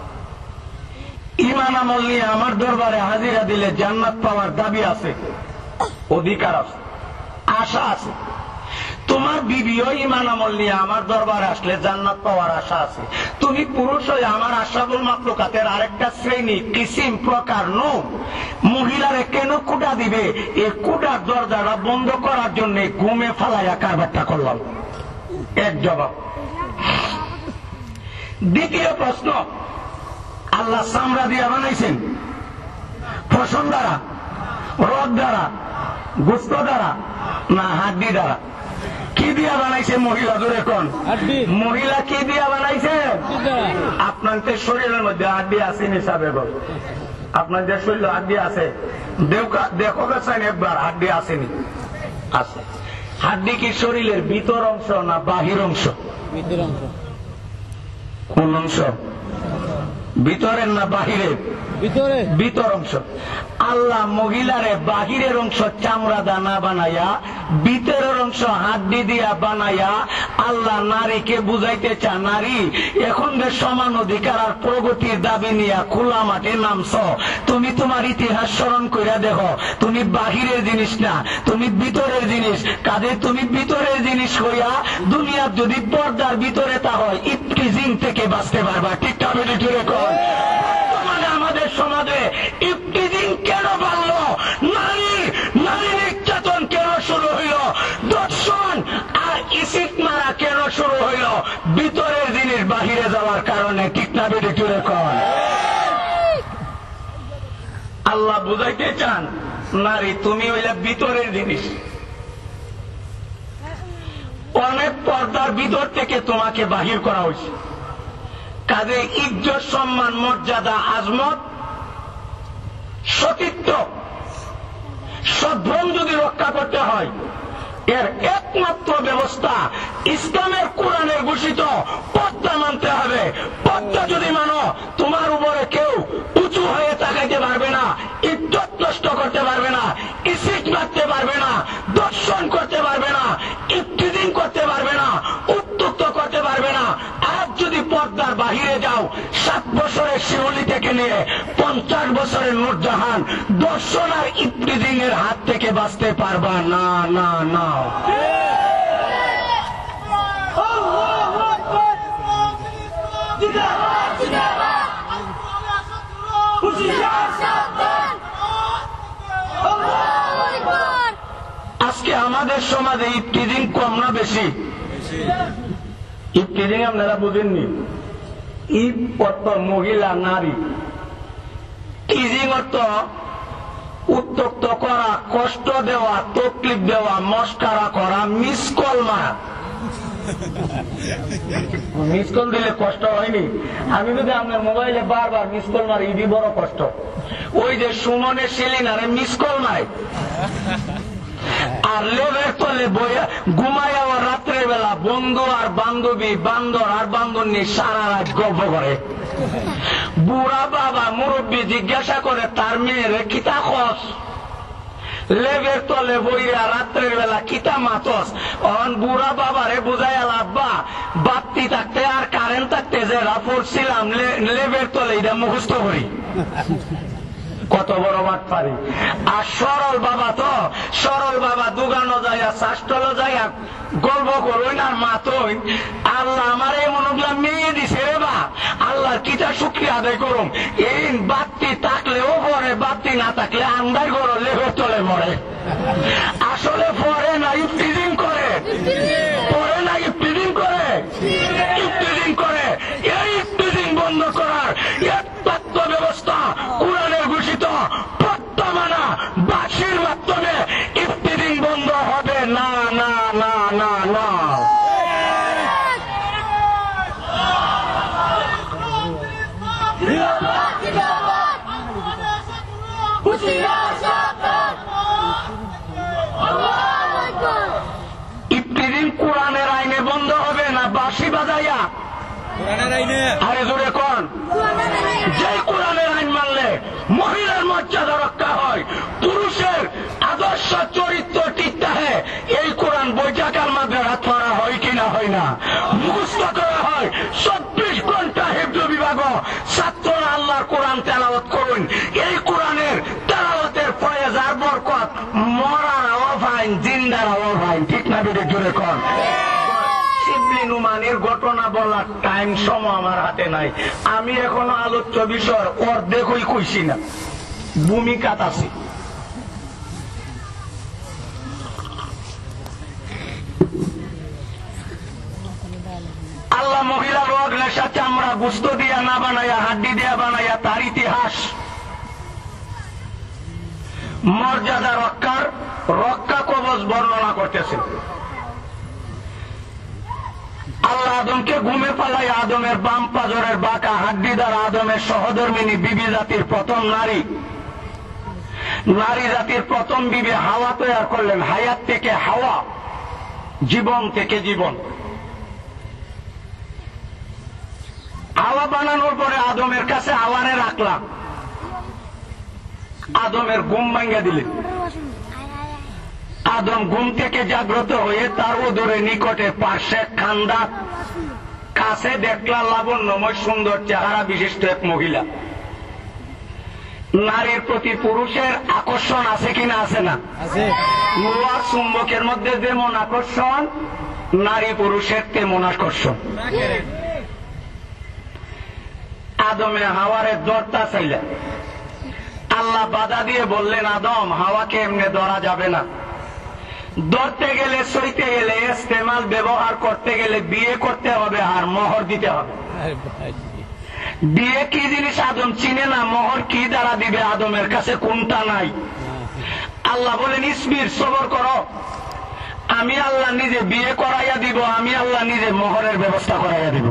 Speaker 1: ঈমান আমল নিয়ে আমার দরবারে হাজিরা দিলে জান্নাত পাওয়ার দাবি আছে, অধিকার আছে। আশা আছে। তোমার বিবিও ঈমান আমল নিয়ে আমার দরবারে আসলে জান্নাত পাওয়ার আশা আছে। তুমি পুরুষ হয়ে আমার আশরাফুল মাখলুকাতের আরেকটা শ্রেণী কিসিম প্রকার নো মহিলারে কেন কুটা দিবে? এই কুটার দরজাটা বন্ধ করার জন্য ঘুমে ফালাইয়া কারবারটা করলাম। এক জবাব। দ্বিতীয় প্রশ্ন, আল্লাহ চামড়া দিয়া বানাইছেন, পশম দ্বারা, রড দ্বারা, গোস্ত দ্বারা না হাড্ডি দ্বারা? কি দিয়া বানাইছে মহিলা? জোরে কোন মহিলা কি দিয়া বানাইছে? আপনাদের শরীরের মধ্যে হাড্ডি আছে হিসাবে বল, আপনাদের শরীরে হাড্ডি আছে? দেখো গেছেন একবার হাড্ডি আসেনি? আছে। হাড্ডি কি শরীরের ভিতর অংশ না বাহির অংশ? কোন অংশ? ভিতরের না বাহিরের? ভিতর অংশ। আল্লাহ মহিলারে বাহিরের অংশ চামড়া দানা বানাইয়া ভিতরের অংশ হাড্ডি দিয়া বানাইয়া আল্লাহ নারীকে বুঝাইতে চা, নারী এখন যে সমান অধিকার আর প্রগতির দাবি নিয়ে খোলা মাঠে নামছ, তুমি তোমার ইতিহাস স্মরণ কইরা দেখো, তুমি বাহিরের জিনিস না, তুমি ভিতরের জিনিস। কাজে তুমি ভিতরের জিনিস হইয়া দুনিয়ার যদি পর্দার ভিতরে তা হয় ইফটিজিং থেকে বাঁচতে পারবা। ঠিক না? আমাদের সমাজে ইফটিজিং কেন বাড়লো? নারী নির্যাতন কেন শুরু হইল? দর্শন আর ইসিট মারা কেন শুরু হইল? ভিতরের জিনিস বাহিরে যাওয়ার কারণে। ঠিক না? আল্লাহ বুঝাইতে চান, নারী তুমি হইলে ভিতরের জিনিস। অনেক পর্দার ভিতর থেকে তোমাকে বাহির করা হয়েছে। কাজে ইজ্জত, সম্মান, মর্যাদা, আজমত, সতীত্ব, সদ্ভ্রম যদি রক্ষা করতে হয়, এর একমাত্র ব্যবস্থা ইসলামের কোরআনের ঘোষিত পর্দা মানতে হবে। পর্দা যদি মানো, তোমার উপরে কেউ উঁচু হয়ে তাকাইতে পারবে না, ইজ্জত নষ্ট করতে পারবে না, ইসিট মারতে পারবে না, দর্শন করতে পারবে না, ইফতিজিং করতে পারবে না, উত্তক্ত করতে পারবে না। আর যদি পর্দার বাহিরে যাও, 7 বছরের শিউলি থেকে নিয়ে 50 বছরের নূরজাহান দর্শন আর ইফতিজিং এর হাত থেকে বাঁচতে পারবা না। না না, আজকে আমাদের সমাজে ইফতিজিং কম না বেশি? ইফতিজিং আপনারা বুঝেননি? ইফ অর্থ মহিলা, নারী, টিজিং অর্থ উত্তক্ত করা, কষ্ট দেওয়া, তকলিফ দেওয়া, মস্কারা করা, মিস কল মারা। মিস কল দিলে কষ্ট হয়নি? আমি যদি আপনার মোবাইলে বারবার মিস কল মারি, ইডি বড় কষ্ট। ওই যে সুমনের সিলিনারে মিস কল মারে, আর লেবের তলে বইয়া ঘুমাইয়া রাত্রে বেলা বন্ধু আর বান্ধবী, বান্দর আর বান্ধবী সারা রাত গল্প করে। বুড়া বাবা মুরব্বী জিজ্ঞাসা করে তার মেয়ের কিতা খস, লেবের তলে বইয়া রাত্রের বেলা কিতা মাতস। বুড়া বাবারে বুঝাই আব্বা বাতি থাকতে আর কারেন্ট থাকতে যে পড়ছিলাম লেবের তলে এটা মুখস্থ করি। কত বড় বাট পারি। আর সরল বাবা তো, সরল বাবা দোকানো যাইয়া শাস্ত্রল যাইয়া গল্প করুন আর মাতই, আল্লাহ আমার এমন মেয়ে দিছে রে বা, আল্লাহর কিটা শুক্রিয়া আদায় করুন। এই বাতি থাকলেও পরে, বাতি না থাকলে আন্দার করো লেবের তলে মরে। আসলে পরে না ইফতিজিং করে, পরে না ইফতিজিং করে, ইফতিজিং করে। এই ইফতিজিং বন্ধ করার একমাত্র ব্যবস্থা কোরআনের ঘোষিত পর্দা মানা, বাঁশির মাধ্যমে ইফতিজিং বন্ধ হবে না। না না না না, ইফতিজিং কোরআনের আইনে বন্ধ হবে না বাঁশি বাজাইয়া? আরে জোরে কোন? যে কোরআনের আইন মানলে মহিলার মর্যাদা রক্ষা হয়, পুরুষের আদর্শ চরিত্র ঠিক থাকে, এই কোরআন বৈশাখার মাঝে হাত মারা হয় কিনা হয় না? মুখস্থ করা হয়। 24 ঘন্টা হেফজ বিভাগ ছাত্ররা আল্লাহর কোরআন তেলাওয়াত করুন। এই কোরআনের তেলাওয়াতের ফয়েজ আর বরকত মরার অভাইন, জিন্দার অভাব বেদে জোরে কর। শিবলি নুমানির ঘটনা বলার টাইম সময় আমার হাতে নাই। আমি এখনো আলোচ্য বিষয় অর্ধেকই কইছি না, ভূমিকাত আছি। আল্লাহ মহিলা রোগ রেশা চামড়া গুস্ত দিয়া না বানাইয়া হাড্ডি দিয়া বানাইয়া তার ইতিহাস মর্যাদা রক্ষা কবচ বর্ণনা করতেছে। আল্লাহ আদমকে ঘুমে পালাই আদমের বাম পাজরের বাঁকা হাড্ডি দ্বারা আদমের সহধর্মিনী বিবি জাতির প্রথম নারী জাতির প্রথম বিবি হাওয়া তৈরি করলেন। হায়াত থেকে হাওয়া, জীবন থেকে জীবন। হাওয়া বানানোর পরে আদমের কাছে হাওয়ারে রাখলাম, আদমের ঘুম ভাঙ্গা দিলেন। আদম ঘুম থেকে জাগ্রত হয়ে তার উদরে নিকটে পার্শ্বে খান্দা কাছে দেখলা লাবণ্যময় সুন্দর চেহারা বিশিষ্ট এক মহিলা। নারীর প্রতি পুরুষের আকর্ষণ আছে কিনা? আছে না? লোহার চুম্বকের মধ্যে যেমন আকর্ষণ, নারী পুরুষের তেমন আকর্ষণ। আদমে হাওয়ারে দরতা চাইলেন। আল্লাহ বাধা দিয়ে বললেন, আদম হাওয়াকে এমনি ধরা যাবে না, ধরতে গেলে সইতে গেলে ইস্তেমাল ব্যবহার করতে গেলে বিয়ে করতে হবে আর মোহর দিতে হবে। বিয়ে কি জিনিস আদম চিনে না, মোহর কি দ্বারা দিবে আদমের কাছে কোনটা নাই। আল্লাহ বলেন, ইসবির সবর করো, আমি আল্লাহ নিজে বিয়ে করাইয়া দিব, আমি আল্লাহ নিজে মোহরের ব্যবস্থা করাইয়া দিব।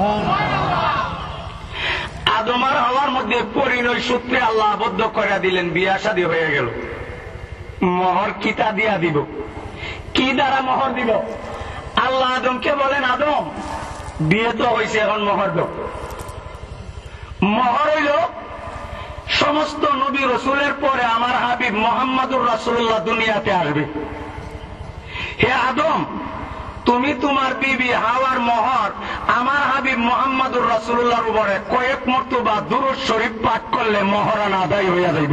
Speaker 1: আদম আর হাওয়ার মধ্যে পরিণয় সূত্রে আল্লাহ আবদ্ধ করিয়া দিলেন, বিয়া শাদী হয়ে গেল। মোহর কিতা দিয়া দিব, কি দ্বারা মোহর দিব? আল্লাহ আদমকে বলেন, আদম বিয়ে তো হয়েছে, এখন মোহর দাও। মোহর হইল সমস্ত নবী রসুলের পরে আমার হাবিব মোহাম্মদুর রাসূলুল্লাহ দুনিয়াতে আসবে। হে আদম, তুমি তোমার বিবি হাওয়ার মোহর আমার হাবিব মোহাম্মদুর রাসূলুল্লাহর উপরে কয়েক মর্তবা দুরূদ শরীফ পাঠ করলে মোহরানা আদায় হইয়া যাইব।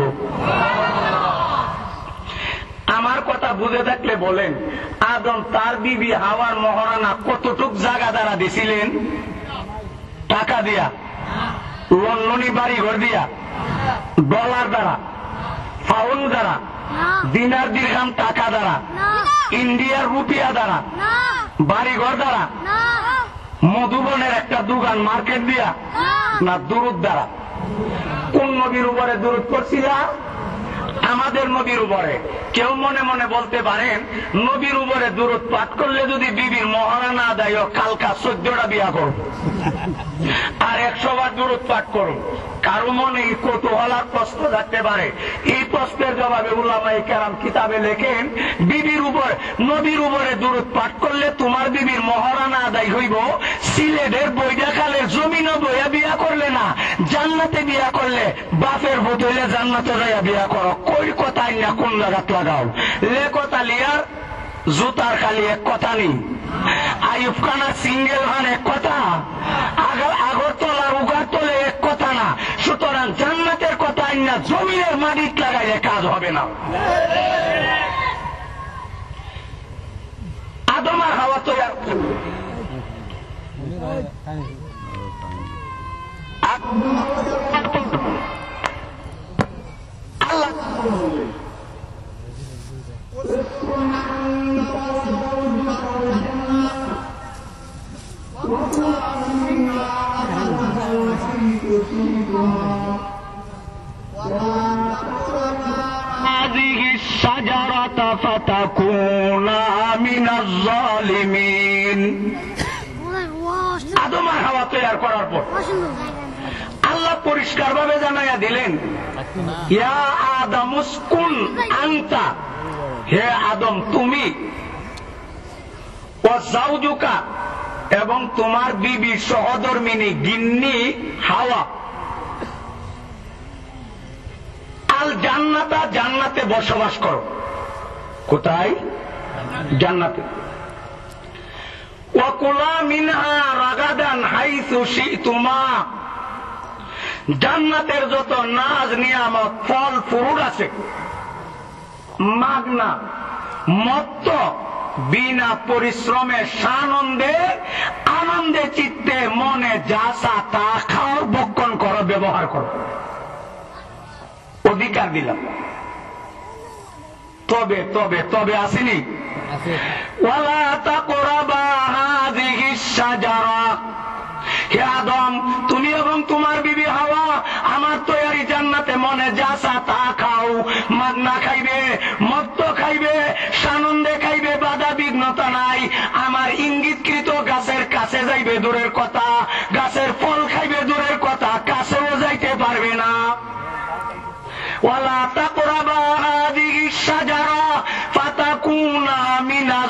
Speaker 1: আমার কথা বুঝে থাকলে বলেন, আদম তার বিবি হাওয়ার মোহরানা কতটুক জায়গা দ্বারা দিছিলেন? টাকা দিয়া, লন্ডনী বাড়ি ঘর দিয়া, ডলার দ্বারা, পাউন্ড দ্বারা, দিনার দিরহাম টাকা দ্বারা, ইন্ডিয়ার রুপিয়া দ্বারা, বাড়িঘর দ্বারা, মধুবনের একটা দোকান মার্কেট দিয়া, না দুরূদ দ্বারা? কোন নবীর উপরে দুরূদ করছিলা? আমাদের নবীর উপরে। কেউ মনে মনে বলতে পারেন, নবীর উপরে দুরূদ পাঠ করলে যদি বিবির মহারানা আদায়, কালকা 14টা বিয়া করুন আর 100 বার দুরূদ পাঠ করুন। কারো মনে এই কৌতূহলার প্রশ্ন থাকতে পারে। এই প্রশ্নের জবাবে উলামায়ে কেরাম কিতাবে লেখেন, বিবির উপর নবীর উপরে দুরূদ পাঠ করলে তোমার বিবির মহারানা আদায় হইব। সিলেটের বৈদাখালের জমিনও বইয়া বিয়া করলে না, জান্নাতে বিয়া করলে বাপের ভূত হইলে জান্নাতে যাইয়া বিয়া করো। কই কথাই না কোন জায়গাত লাগাও? লে কথা লিয়ার জুতার খালি এক কথা নেই, আইয়ুব খানা সিঙ্গেল হান এক কথা, আগরতলার উগারতলে এক কথা না। সুতরাং জান্নাতের কথা না, জমিনের মাটিত লাগাইলে কাজ হবে না। আদম আর হাওয়া তো আল্লাহ هذه الشجرة فتكون من الظالمين। আদম আর হাওয়া তৈরি করার পর আল্লাহ পরিষ্কার ভাবে জানাইয়া দিলেন, ইয়া আদম উসকুন আনতা, হে আদম তুমি, ওয়া যাওজুকা এবং তোমার বিবি সহধর্মিনী গিন্নি হাওয়া, আল জান্নাতা, জান্নাতে বসবাস করো। কোথায়? জান্নাতে। ওয়া কুলা মিনহা রাগাদান হাইসু শিতুমা, জান্নাতের যত নাজ নিয়ামত ফল ফুরুট আছে, মাগনা মত্ত বিনা পরিশ্রমে সানন্দে আনন্দে চিত্তে মনে যা চা তা খাও, ভক্ষণ করো, ব্যবহার করো, অধিকার দিলাম। তবে তবে তবে আসেনি, ওয়ালা তাকরাবা হাযিহিস শাজারা, হে আদম তুমি এবং তোমার বিবি হাওয়া আমার তৈরি জান্নাতে মনে যা চা তা খাও, মাগনা খাইবে, মত্ত খাইবে, সানন্দে খাইবে, বাধা বিঘ্নতা নাই। আমার ইঙ্গিতকৃত গাছের কাছে যাইবে দূরের কথা, গাছের ফল খাইবে দূরের কথা, কাছেও যাইতে পারবে না। ওয়ালা তাকরাবা হাযিহিস শাজারা ফাতাকুনা মিনাজ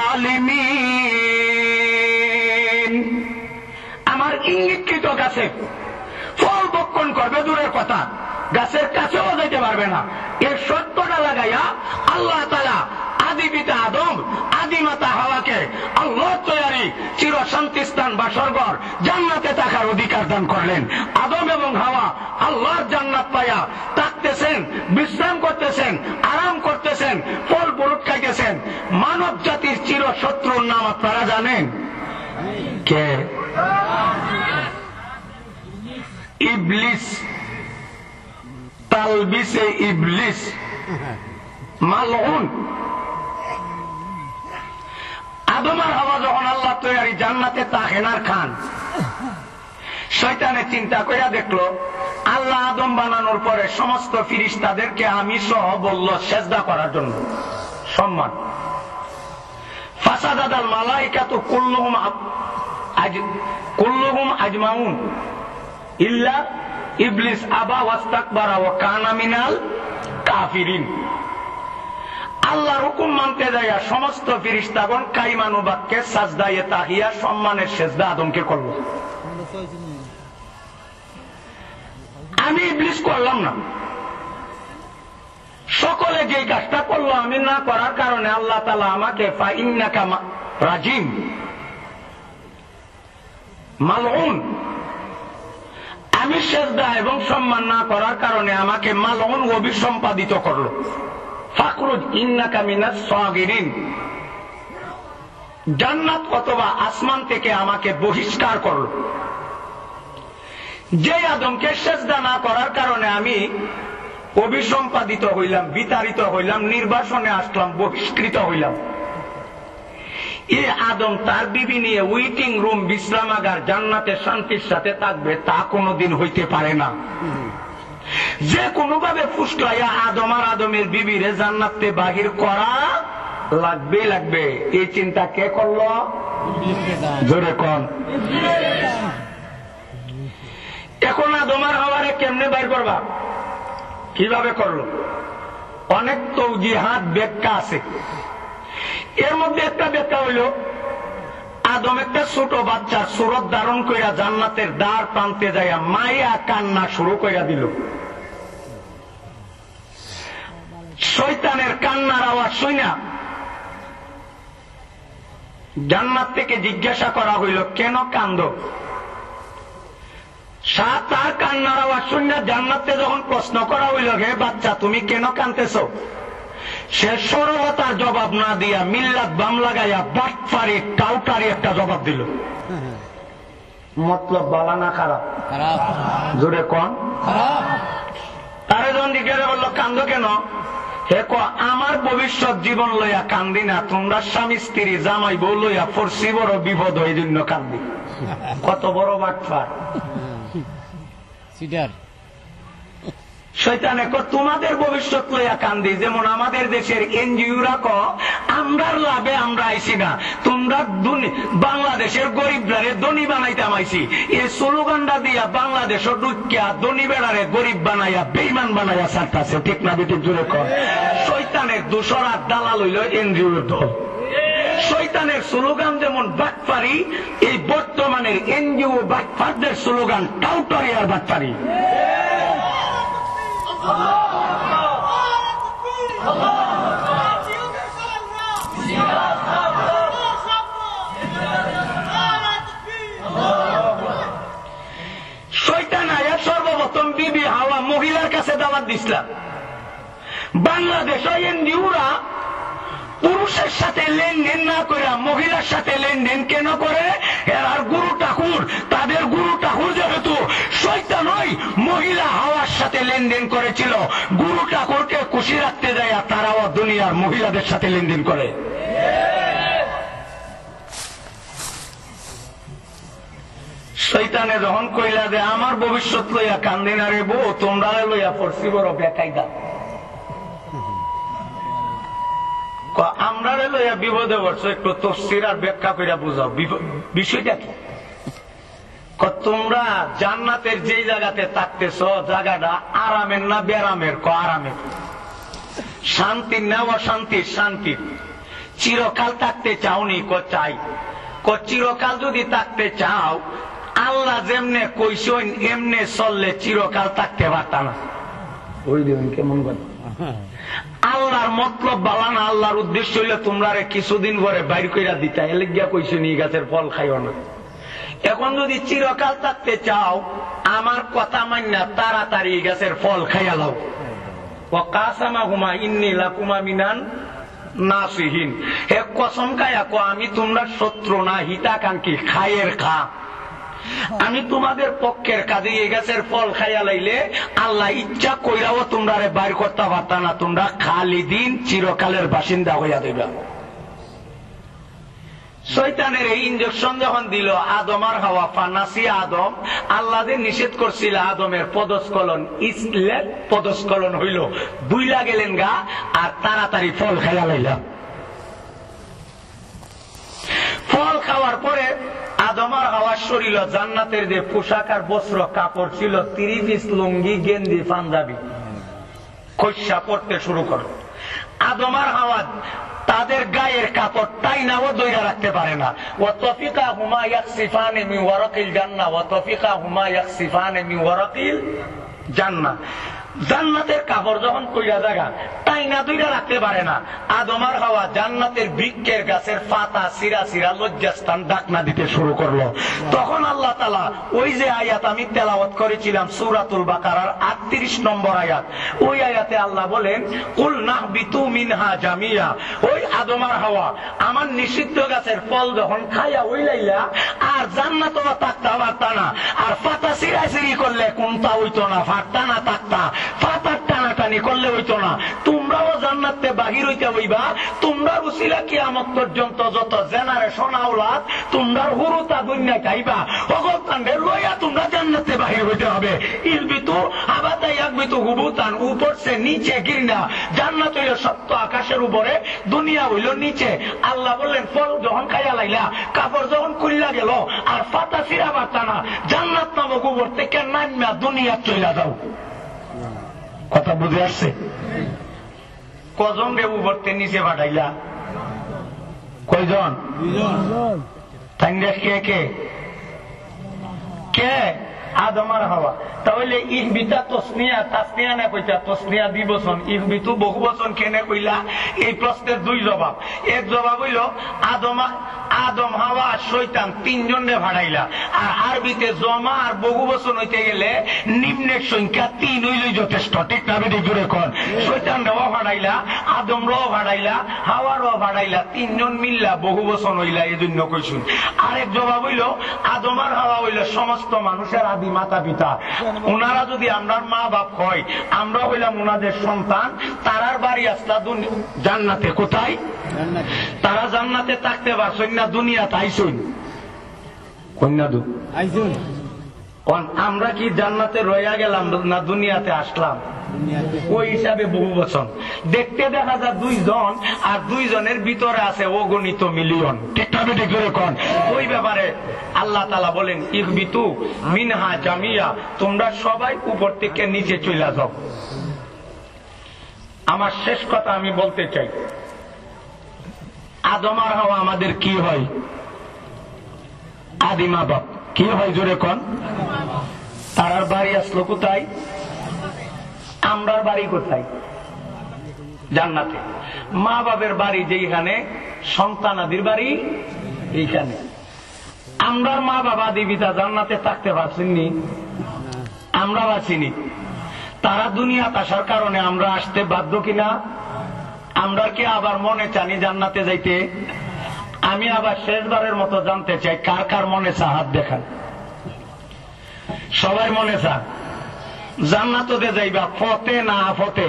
Speaker 1: জালিমিন, আমার ইঙ্গিতকৃত গাছে ফল ভক্ষণ করবে দূরের কথা, গাছের কাছেও যেতে পারবে না। এর সত্যটা লাগাইয়া আল্লাহ তাআলা আদি পিতা আদম, আদি মাতা হাওয়াকে আল্লাহ তৈরি চির শান্তি স্থান বা স্বর্গর জান্নাতে থাকার অধিকার দান করলেন। আদম এবং হাওয়া আল্লাহর জান্নাত পাইয়া থাকতেছেন, বিশ্রাম করতেছেন, আরাম করতেছেন, ফল ফুল খাইতেছেন। মানব জাতির চির শত্রুর নাম আপনারা জানেন কে? ইবলিস, তালবিসে ইবলিস, মালউন। আদম আর হাওয়া যখন আল্লাহ তৈরি জান্নাতে থাকেন আর খান, শয়তানে চিন্তা কইরা দেখলো আল্লাহ আদম বানানোর পরে সমস্ত ফিরিস্তাদেরকে আমি সহ বলল সেজদা করার জন্য, সম্মান। ফাসাদাল মালাইকাতু কুল্লুহুম আজমাউন ইল্লা ইবলিস আবা ওয়াস্তাকবারা ওয়া কানা মিনাল কাফিরিন। আল্লাহর হুকুম মানতে যাইয়া সমস্ত ফেরেশতাগণ কাইমানুবাক্যে সাজদায়ে তাহিয়া সম্মানের সেজদা আদমকে করল। আমি ইবলিস করলাম না। সকলে যে কাজটা করলো আমি না করার কারণে আল্লাহ তাআলা আমাকে ফাইন্নাকা রাজিম মালউন, আমি সেজদা এবং সম্মান না করার কারণে আমাকে মালউন অভিসম্পাদিত করলো। ফাখরুজ ইন্নাকা মিনাস সাগিরিন, জান্নাত অথবা আসমান থেকে আমাকে বহিষ্কার করলো। যে আদমকে সেজদা না করার কারণে আমি অভিসম্পাদিত হইলাম, বিতাড়িত হইলাম, নির্বাসনে আসলাম, বহিষ্কৃত হইলাম, এ আদম তার বিবি নিয়ে ওয়েটিং রুম, বিশ্রামাগার জান্নাতে শান্তির সাথে থাকবে তা কোনোদিন হইতে পারে না। যে কোনোভাবে ফুসলাইয়া আদম আর আদমের বিবিরে জান্নাতে বাহির করা লাগবে লাগবে। এই চিন্তা কে করলো? জোরে কোন। এখন আদম আর হাওয়ারে কেমনে বাইর করবা? কিভাবে করলো? অনেক তাওজীহাত ব্যাখ্যা আছে। এর মধ্যে একটা ব্যাখ্যা হইল আদম একটা ছোট বাচ্চার সুরত ধারণ কইরা জান্নাতের দ্বার প্রান্তে যাইয়া মাইয়া কান্না শুরু কইরা দিল। শয়তানের কান্নার আওয়াজ শুইনা জান্নাত থেকে জিজ্ঞাসা করা হইল কেন কান্দ? তার কান্নার আওয়াজ শুনে জান্নাতে যখন প্রশ্ন করা হইল হে বাচ্চা তুমি কেন কাঁদতেছ, সে সরলতার জবাব না দিয়া মিল্লাত বাম লাগাইয়া বাটপারি টাউটারি একটা জবাব দিল। মতলব বালা না খারাপ? জোরে কোন। তারে যখন জিজ্ঞাসা করলো কান্দ কেন, হে ক আমার ভবিষ্যৎ জীবন লইয়া কান্দি না, তোমরা স্বামী স্ত্রী জামাই বউ লইয়া পড়ছি বড় বিপদ, ওই জন্য কান্দি। কত বড় বাটপার। শয়তানে ক তোমাদের ভবিষ্যৎ লইয়া কান্দি, যেমন আমাদের দেশের এনজিওরা ক আমরার লাভে আমরা আইছি না, তোমরা বাংলাদেশের গরিবরারে ধনী বানাইতাম আইছি। এই স্লোগানটা দিয়া বাংলাদেশের ঢুকিয়া ধনী বেড়ারে গরিব বানাইয়া বেইমান বানাইয়া ছাড়তাছে, ঠিক না বেটি? জোরে কর। শয়তানের দোসরা দালাল হইল এনজিওর দল। শয়তানের স্লোগান যেমন বাটপারি, এই বর্তমানের এনজিও বাটপারদের স্লোগান টাউটারি আর বাটপারি। শয়তান আয়া সর্বপ্রথম বিবি হাওয়া মহিলার কাছে দাওয়াত দিছিলাম। বাংলাদেশ এনজিওরা পুরুষের সাথে লেনদেন না করে মহিলার সাথে লেনদেন কেন করে? এর গুরু ঠাকুর, তাদের গুরু ঠাকুর যেহেতু শয়তান নয়, মহিলা হাওয়ার সাথে লেনদেন করেছিল, গুরু ঠাকুরকে খুশি রাখতে যায় তারাও দুনিয়ার মহিলাদের সাথে লেনদেন করে। শয়তানে যখন কইলা যে আমার ভবিষ্যৎ লইয়া কান্দিন আরে বউ, তোমরা লইয়া পড়ছি বড় বেকায়দা, আমরা লইয়া বিপদে পড়ছো, একটু তফসির আর ব্যাখ্যা কইরা বুঝাও বিষয়টা কি। তোমরা জান্নাতের যে জায়গাতে থাকতেছ জায়গাটা আরামের না বেরামের? আরামের। শান্তির না অশান্তির? শান্তির। চিরকাল থাকতে চাওনি? চাই। চিরকাল যদি থাকতে চাও, আল্লাহ যেমনে কইছেন এমনে চললে চিরকাল থাকতে পারত না। ওই দিন কেমন কথা, আল্লাহর মতলব বালা না, আল্লাহর উদ্দেশ্য হইলে তোমরা কিছুদিন পরে বাইর কইরা দিতা, এলে গিয়া কইছে নি গাছের ফল খাইও না। এখন যদি চিরকাল থাকতে চাও, আমার কথা মান্না তাড়াতাড়ি গাছের ফল খাইয়া লাও। কাসামাহুমা ইন্নী লাকুমা মিনান নাসিহিন, হে কসম খায়া কো আমি তোমরা শত্রু না, হিতাকাঙ্ক্ষী, খায়ের খা। আমি তোমাদের পক্ষের কাজে এই গাছের ফল খাইয়া লাইলে আল্লাহ ইচ্ছা কইরাও তোমরা বাইর করতে পারত না, তোমরা খালিদিন চিরকালের বাসিন্দা হইয়া দিবা। শয়তানের এই ইঞ্জেকশন যখন দিল আদম আর হাওয়া, ফানাসি আদম, আল্লাহ যে নিষেধ করছিল আদমের পদস্খলন, ইসলের পদস্খলন হইল, বুইলা গেলেন গা আর তাড়াতাড়ি ফল খাইয়া লাইলা। ফল খাওয়ার পরে আদম আর হাওয়ার শরীর জান্নাতের যে পোশাক আর বস্ত্র কাপড় ছিল, 30 পিস লুঙ্গি, গেঞ্জি, পাঞ্জাবি, খসা পড়তে শুরু করো। আদম আর হাওয়া তাদের গায়ের কাপড় টাইনাও দইরা রাখতে পারে না। ওয়াতফিকা হুমা ইয়াকসিফানে মিন ওয়ারাকিল জান্নাহ, ওয়াতফিকা হুমা ইয়াকসিফানে মিন ওয়ারাকিল জান্নাহ। জান্নাতের কাপড় যখন কইরা জায়গা টাইনা দইরা রাখতে পারে না, আদম আর হাওয়া জান্নাতের বৃক্ষের গাছের পাতা সিরা সিরা লজ্জাস্থান ঢাকনা দিতে শুরু করলো। তখন আল্লাহ তাআলা ওই যে আয়াত আমি তেলাওয়াত করেছিলাম সূরাতুল বাকারার 38 নম্বর আয়াত, ওই আয়াতে আল্লাহ বলেন কুল নাহবিতু মিনহা জামিয়া, ওই আদম আর হাওয়া আমার নিষিদ্ধ গাছের ফল যখন খাইয়া হইলাইলা আর জান্নাতও থাকতে পারতা না, আর পাতা সিরা সিরি করলে কোনটা হইতো না, ফাটতা না থাকতা, পাতার টানাটানি করলে হইতো না, তোমরাও জান্নাতে বাহির হইতে হইবা। তোমরা উসিলা কিয়ামত পর্যন্ত যত জেনারেশন আওলাদ তোমরা হুরুতা দুনিয়া খাইবা, অগলকাণ্ডে লইয়া তোমরা জান্নাতে বাহির হইতে হবে। ইলবিতু আবাতা ইয়াকবিতু হুবুতান, উপর সে নিচে গিরনা। জান্নাত হইল সত্য আকাশের উপরে, দুনিয়া হইল নিচে। আল্লাহ বললেন ফল যখন খাইয়া লাইলা, কাপড় যখন খুললা গেল আর পাতা ছিঁড়া পারতা না, জান্নাত নামক উপর থেকে নাইমা দুনিয়া চইলা যাও। কথা বুঝে আসছে? কজন রে উপরতে নিচে পাঠাইলা? কয়জন? কে কে কে? আদম আর হাওয়া। তাহলে ইহবিতা তসনিয়া, তাসনিয়া না কইতা, তসনিয়া দ্বিবচন, ইহবিতু বহুবচন কেনে কইলা? এই প্রশ্নের দুই জবাব। এক জবাব হইল আদম হাওয়া শয়তান তিনজন রে ভাড়াইলা, আর আরবিতে জমা আর বহুবচন হইতে গেলে নিম্নের সংখ্যা 3 হইলেই যথেষ্ট। ঠিক না বেটি জোরে কর? শয়তান রাও ভাড়াইলা, আদম রাও ভাড়াইলা, হাওয়া রাও ভাড়াইলা, তিনজন মিল্লা বহুবচন হইলা, এই জন্য কইছুন। আরেক জবাব হইল আদম আর হাওয়া হইল সমস্ত মানুষের আদি মাতা পিতা। ওনারা যদি আমরা মা বাপ হয়, আমরা হইলাম ওনাদের সন্তান। তারার বাড়ি আসলা জান্নাতে। কোথায়? তারা জান্নাতে থাকতে পারছেন না, দুনিয়াতে আইসুন। কন্যাদু আমরা কি জান্নাতে রইয়া গেলাম না দুনিয়াতে আসলাম? ওই হিসাবে বহু বচন। দেখতে দেখা যায় 2 জন, আর 2 জনের ভিতরে আছে অগণিত মিলিয়ন। ঠিক না বেটি করে কোন? ওই ব্যাপারে আল্লাহ তাআলা বলেন ইহবিতু মিনহা জামিয়া, তোমরা সবাই উপর থেকে নিচে চলে যাও। আমার শেষ কথা আমি বলতে চাই, আদম আর হাওয়া আমাদের কি হয়? আদি মা বাপ। কি হয় জোরে কোন? তারার বাড়ি আসলো কোথায়? আমরার বাড়ি কোথায়? জান্নাতে। মা বাপের বাড়ি যেখানে, সন্তানাদির বাড়ি এইখানে। আমরার মা বাবা দেবিতা জান্নাতে থাকতে পারছেননি, আমরা বাঁচিনি। তারা দুনিয়াতে আসার কারণে আমরা আসতে বাধ্য কিনা? আমরা কি আবার মনে চানি জান্নাতে যাইতে? আমি আবার শেষবারের মতো জানতে চাই, কার কার মনে চা হাত দেখান। সবাই মনে চা জান্নাতে যাইবা, ফতে না আফতে?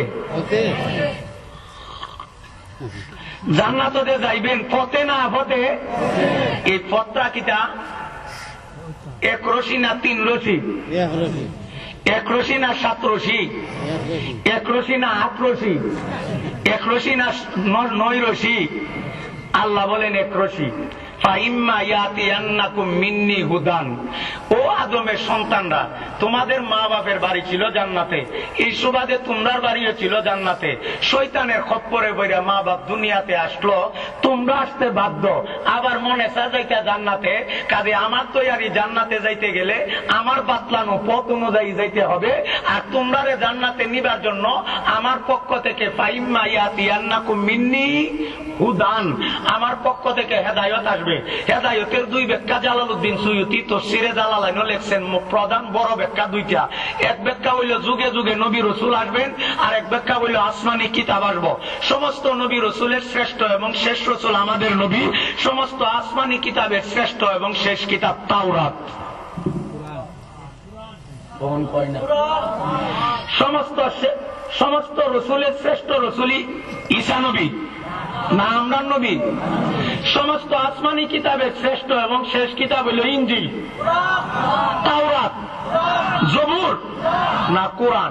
Speaker 1: জান্নাতে যাইবেন ফতে না আফতে? এই পথটা কিটা? এক রশি না তিন রশি? এক রশি না সাত রশি? এক রশি না আট রশি? এক রশি না নয় রশি? আল্লাহ বলেন এক রশি। ও আদমের সন্তানরা, তোমাদের মা বাপের বাড়ি ছিল জান্নাতে, এই সুবাদে তোমরার বাড়িও ছিল জান্নাতে। শয়তানের খপ্পরে বইরা মা বাপ দুনিয়াতে আসলো, তোমরা আসতে বাধ্য। আবার মনে চা যাইতে জান্নাতে, কাজে আমার তৈরি জান্নাতে যাইতে গেলে আমার বাতলানো পথ অনুযায়ী যাইতে হবে। আর তোমরারে জান্নাতে নিবার জন্য আমার পক্ষ থেকে ফাইম্মা ইয়াতিয়ান্নাকুম মিন্নি হুদান, আমার পক্ষ থেকে হেদায়ত আসবে। হেদায়তের দুই ব্যাখ্যা জালালউদ্দিন সুয়ুতি তাফসীরে জালালাইন লিখছেন, প্রধান বড় ব্যাখ্যা দুইটা। এক ব্যাখ্যা হইল যুগে যুগে নবী রাসূল আসবেন, আর এক ব্যাখ্যা হইল আসমানি কিতাব আসবে। সমস্ত নবী রাসূলের শ্রেষ্ঠ এবং শেষ রাসূল আমাদের নবী। সমস্ত আসমানি কিতাবের শ্রেষ্ঠ এবং শেষ কিতাব তাওরাত। সমস্ত রসুলের শ্রেষ্ঠ রসুলি ঈসা নবী না আমরা নবী? সমস্ত আসমানি কিতাবের শ্রেষ্ঠ এবং শেষ কিতাব হইল ইনজিল, তাওরাত, জবুর না কোরআন?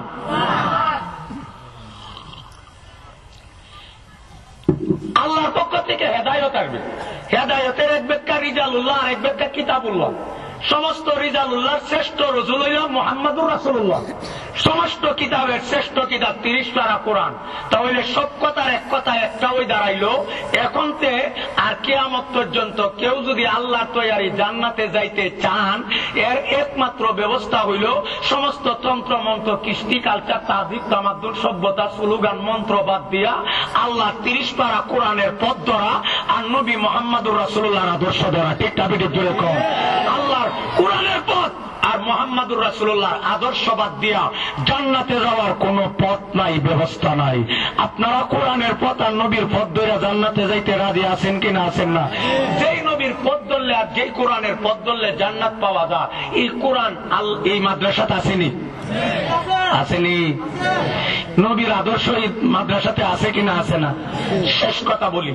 Speaker 1: আল্লাহর পক্ষ থেকে হেদায়ত আসবে। হেদায়তের এক ব্যাখ্যা রিজালুল্লাহ, আর এক ব্যাখ্যা কিতাবুল্লাহ। সমস্ত রিজালুল্লাহর শ্রেষ্ঠ রসুল হইল মুহাম্মাদুর রাসূলুল্লাহ। সমস্ত কিতাবের শ্রেষ্ঠ কিতাব 30 পারা কোরআন। তাহলে সব কথার এক কথা একটা ওই দাঁড়াইল। এখন তে আর কিয়ামত পর্যন্ত কেউ যদি আল্লাহর তৈরি জান্নাতে যাইতে চান, এর একমাত্র ব্যবস্থা হইল সমস্ত তন্ত্র মন্ত্র, কৃষ্টি, কালচার, তাহজিব, তামাদ্দুন, সভ্যতা, স্লোগান, মন্ত্র বাদ দিয়া আল্লাহ 30 পারা কোরআনের পথ ধরা আর নবী মুহাম্মাদুর রাসূলুল্লাহর আদর্শ ধরা। ঠিক কাবিদের জোরে কম। আল্লাহর কোরআনের পথ আর মুহাম্মাদুর রাসূলুল্লাহর আদর্শ বাদ দিয়া জান্নাতে যাওয়ার কোন পথ নাই, ব্যবস্থা নাই। আপনারা কোরআনের পথ আর নবীর পথ ধরে জান্নাতে যাইতে রাজি আছেন কিনা? আছেন না? যেই নবীর পথ ধরলে আর যেই কোরআনের পথ ধরলে জান্নাত পাওয়া যায়, এই কোরআন এই মাদ্রাসাতে আসেনি? আসেনি? নবীর আদর্শ এই মাদ্রাসাতে আছে কিনা? আছে না? শেষ কথা বলি,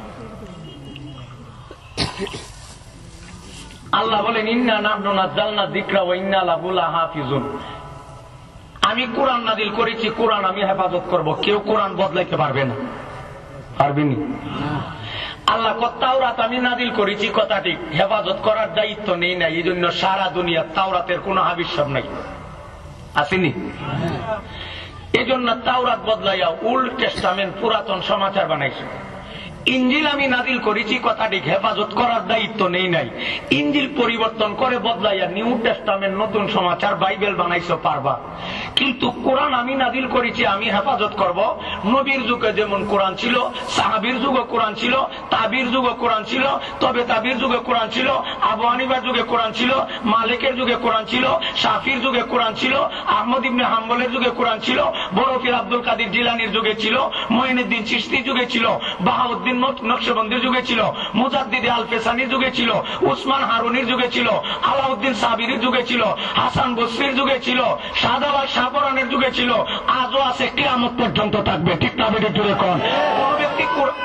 Speaker 1: আল্লাহ বলেন ইন্না নাহনু নাযালনা যিকরা ওয়া ইন্না লাহু লাহাফিজুন। আমি কোরআন নাযিল করেছি, কোরআন আমি হেফাজত করব। কেউ কোরআন বদলাইতে পারবে না, পারবেনি। আল্লাহ তাওরাত আমি নাযিল করেছি, কথা ঠিক, হেফাজত করার দায়িত্ব নেই না। এই জন্য সারা দুনিয়া তাওরাতের কোন হাবিসব নাই, আসেনি? এই জন্য তাওরাত বদলাইয়া ওল্ড টেস্টামেন্ট, পুরাতন সমাচার বানাইছে। ইঞ্জিল আমি নাযিল করেছি, কথা ঠিক, হেফাজত করার দায়িত্ব নেই নাই। ইঞ্জিল পরিবর্তন করে বদলাইয়া নিউ টেস্টামেন্ট, নতুন সমাচার, বাইবেল বানাইছো, পারবা। কিন্তু কোরআন আমি নাযিল করেছি, আমি হেফাজত করব। নবীর যুগে যেমন কোরআন ছিল, সাহাবীর যুগে কোরআন ছিল, তাবির যুগে কোরআন ছিল, তবে তাবির যুগে কোরআন ছিল, আবু হানিফার যুগে কোরআন ছিল, মালিকের যুগে কোরআন ছিল, শাফির যুগে কোরআন ছিল, আহমদ ইবনে হাম্বলের যুগে কোরআন ছিল, বরফির আব্দুল কাদির জিলানির যুগে ছিল, মুঈনুদ্দিন চিশতির যুগে ছিল, বাহাউদ্দিন নকশবন্দির যুগে ছিল, মুজাদ্দিদে আল ফেসানির যুগে ছিল, উসমান হারুনির যুগে ছিল, আলাউদ্দিন সাবিরির যুগে ছিল, হাসান বসরির যুগে ছিল, শাহজালাল শাহপরানের যুগে ছিল, আজও আছে, কিয়ামত পর্যন্ত থাকবে। ঠিক না? বেশি জোরে কোন ব্যক্তি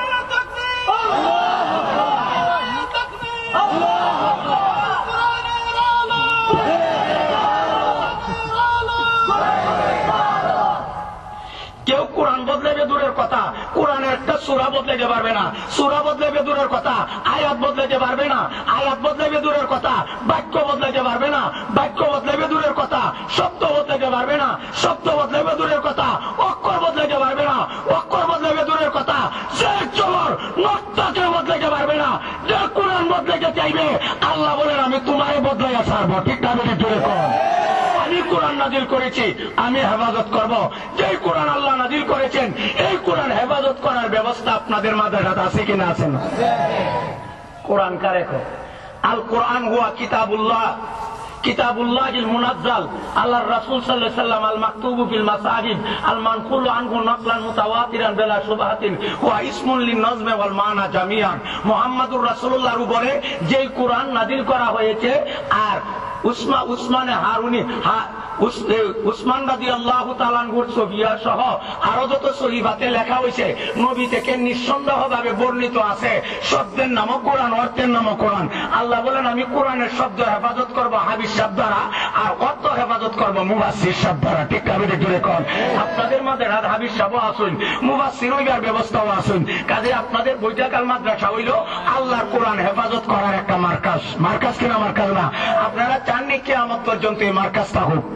Speaker 1: কেউ কোরআন বদলাইবে দূরের কথা, কোরআনের একটা সূরা বদলাইতে পারবে না। সূরা বদলাইবে দূরের কথা, আয়াত বদলাইতে পারবে না। আয়াত বদলাইবে দূরের কথা, বাক্য বদলাইতে পারবে না। বাক্য বদলাইবে দূরের কথা, শব্দ বদলাইতে পারবে না। শব্দ বদলাইবে দূরের কথা, অক্ষর বদলাইতে পারবে না। অক্ষর বদলাইবে দূরের কথা, যে চোর নক্তাকে বদলাইতে পারবে না। যে কোরআন বদলাইতে চাইবে, আল্লাহ বলেন আমি তোমারে বদলাইয়া ছাড়বো। ঠিক না? বেশি জোরে কর। আমি কোরআন নাযিল করেছি, আমি হেফাজত করব। যে কোরআন আল্লাহ নাযিল করেছেন, এই কোরআন হেফাজত করার ব্যবস্থা আপনাদের মাদ্রাসাতে আছে কিনা? আছে না? কোরআন কারে কয়? আল কোরআন হুয়া কিতাবুল্লাহ। কিতাবুল্লাহিল মুনাজ্জাল আল্লাহর রাসূল সাল্লাল্লাহু আলাইহি ওয়াসাল্লাম আল মাকতুবু ফিল মাসাহিব আল মানকুলু আনহু নাকলান মুতাওয়াতিরান বিলা শুবহাতিন ওয়া ইসমুন লিন নাজম ওয়াল মানা জামিআন। মুহাম্মদুর রাসূলুল্লাহর উপরে যেই কুরআন নাযিল করা হয়েছে আর উসমানে হারুনি উসমান রাদিয়াল্লাহু তাআলা আনহুর সহিয়া সহ আরো যত সহিহাতে লেখা হয়েছে নবী থেকে নিঃসন্দেহভাবে বর্ণিত আছে শব্দের নামও কোরআন, অর্থের নামও কোরআন। আল্লাহ বলেন আমি কোরআনের শব্দ হেফাজত করবো হাবিজ সাহেব দ্বারা আর অর্থ হেফাজত করবো মুফাসসির সাহেব দ্বারা। ঠিক কাবে জুড়ে কন আপনাদের মাঝে হাবিজ সাহেবও আসুন, মুফাসসির হইবার ব্যবস্থাও আসুন। কাজে আপনাদের বৈঠাকাল মাদ্রাসা হইল আল্লাহর কোরআন হেফাজত করার একটা মার্কাজ। মার্কাজ কিনা মার্কাজ না। আপনারা চাননি কিয়ামত পর্যন্ত এই মার্কাজটা হোক।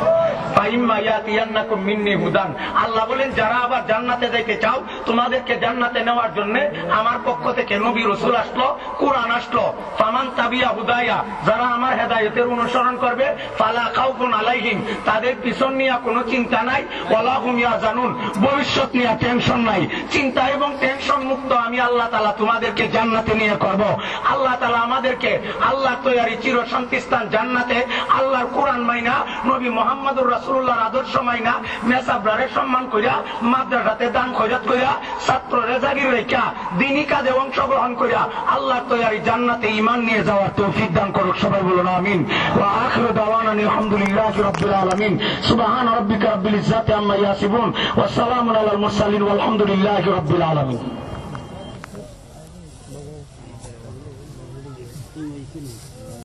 Speaker 1: আল্লাহ বলেন যারা আবার জান্নাতে যাইতে চাও তোমাদেরকে জান্নাতে নেওয়ার জন্য আমার পক্ষ থেকে নবী রাসূল আসলো, কোরআন আসলো। ফামান তাবিয়া হুদায়া, যারা আমার হেদায়েতের অনুসরণ করবে, ফালা খাউফুন আলাইহিম, তাদের পিছন নিয়ে কোনো চিন্তা নাই, ওয়ালা হুম ইয়াহজানুন, ভবিষ্যৎ নিয়ে টেনশন নাই। চিন্তা এবং টেনশন মুক্ত আমি আল্লাহ তাআলা তোমাদেরকে জান্নাতে নিয়ে করব। আল্লাহ তাআলা আমাদেরকে আল্লাহর তৈরি চিরশান্তি স্থান জান্নাতে আল্লাহর কোরআন মাইনা নবী মুহাম্মদুর রাসূলুল্লাহর আদর্শ মাইনা মেসাবরারে সম্মান কইরা মাদ্রাসাতে দান খয়রাত কইরা ছাত্ররে জাগির রেখা দ্বীনি কাজে অংশগ্রহণ কইরা আল্লাহর তৈরি জান্নাতে ঈমান নিয়ে যাওয়ার তৌফিক দান করুক। সবাই বলুন আমিন। ওয়া আখিরু দাওয়ানা আলহামদুলিল্লাহি রাব্বিল আলামিন। সুবহান রাব্বিকা রাব্বিল ইজ্জাতি আম্মা ইয়াসিফুন ওয়া সালামুন আলাল মুরসালিন ওয়ালহামদুলিল্লাহি রাব্বিল আলামিন।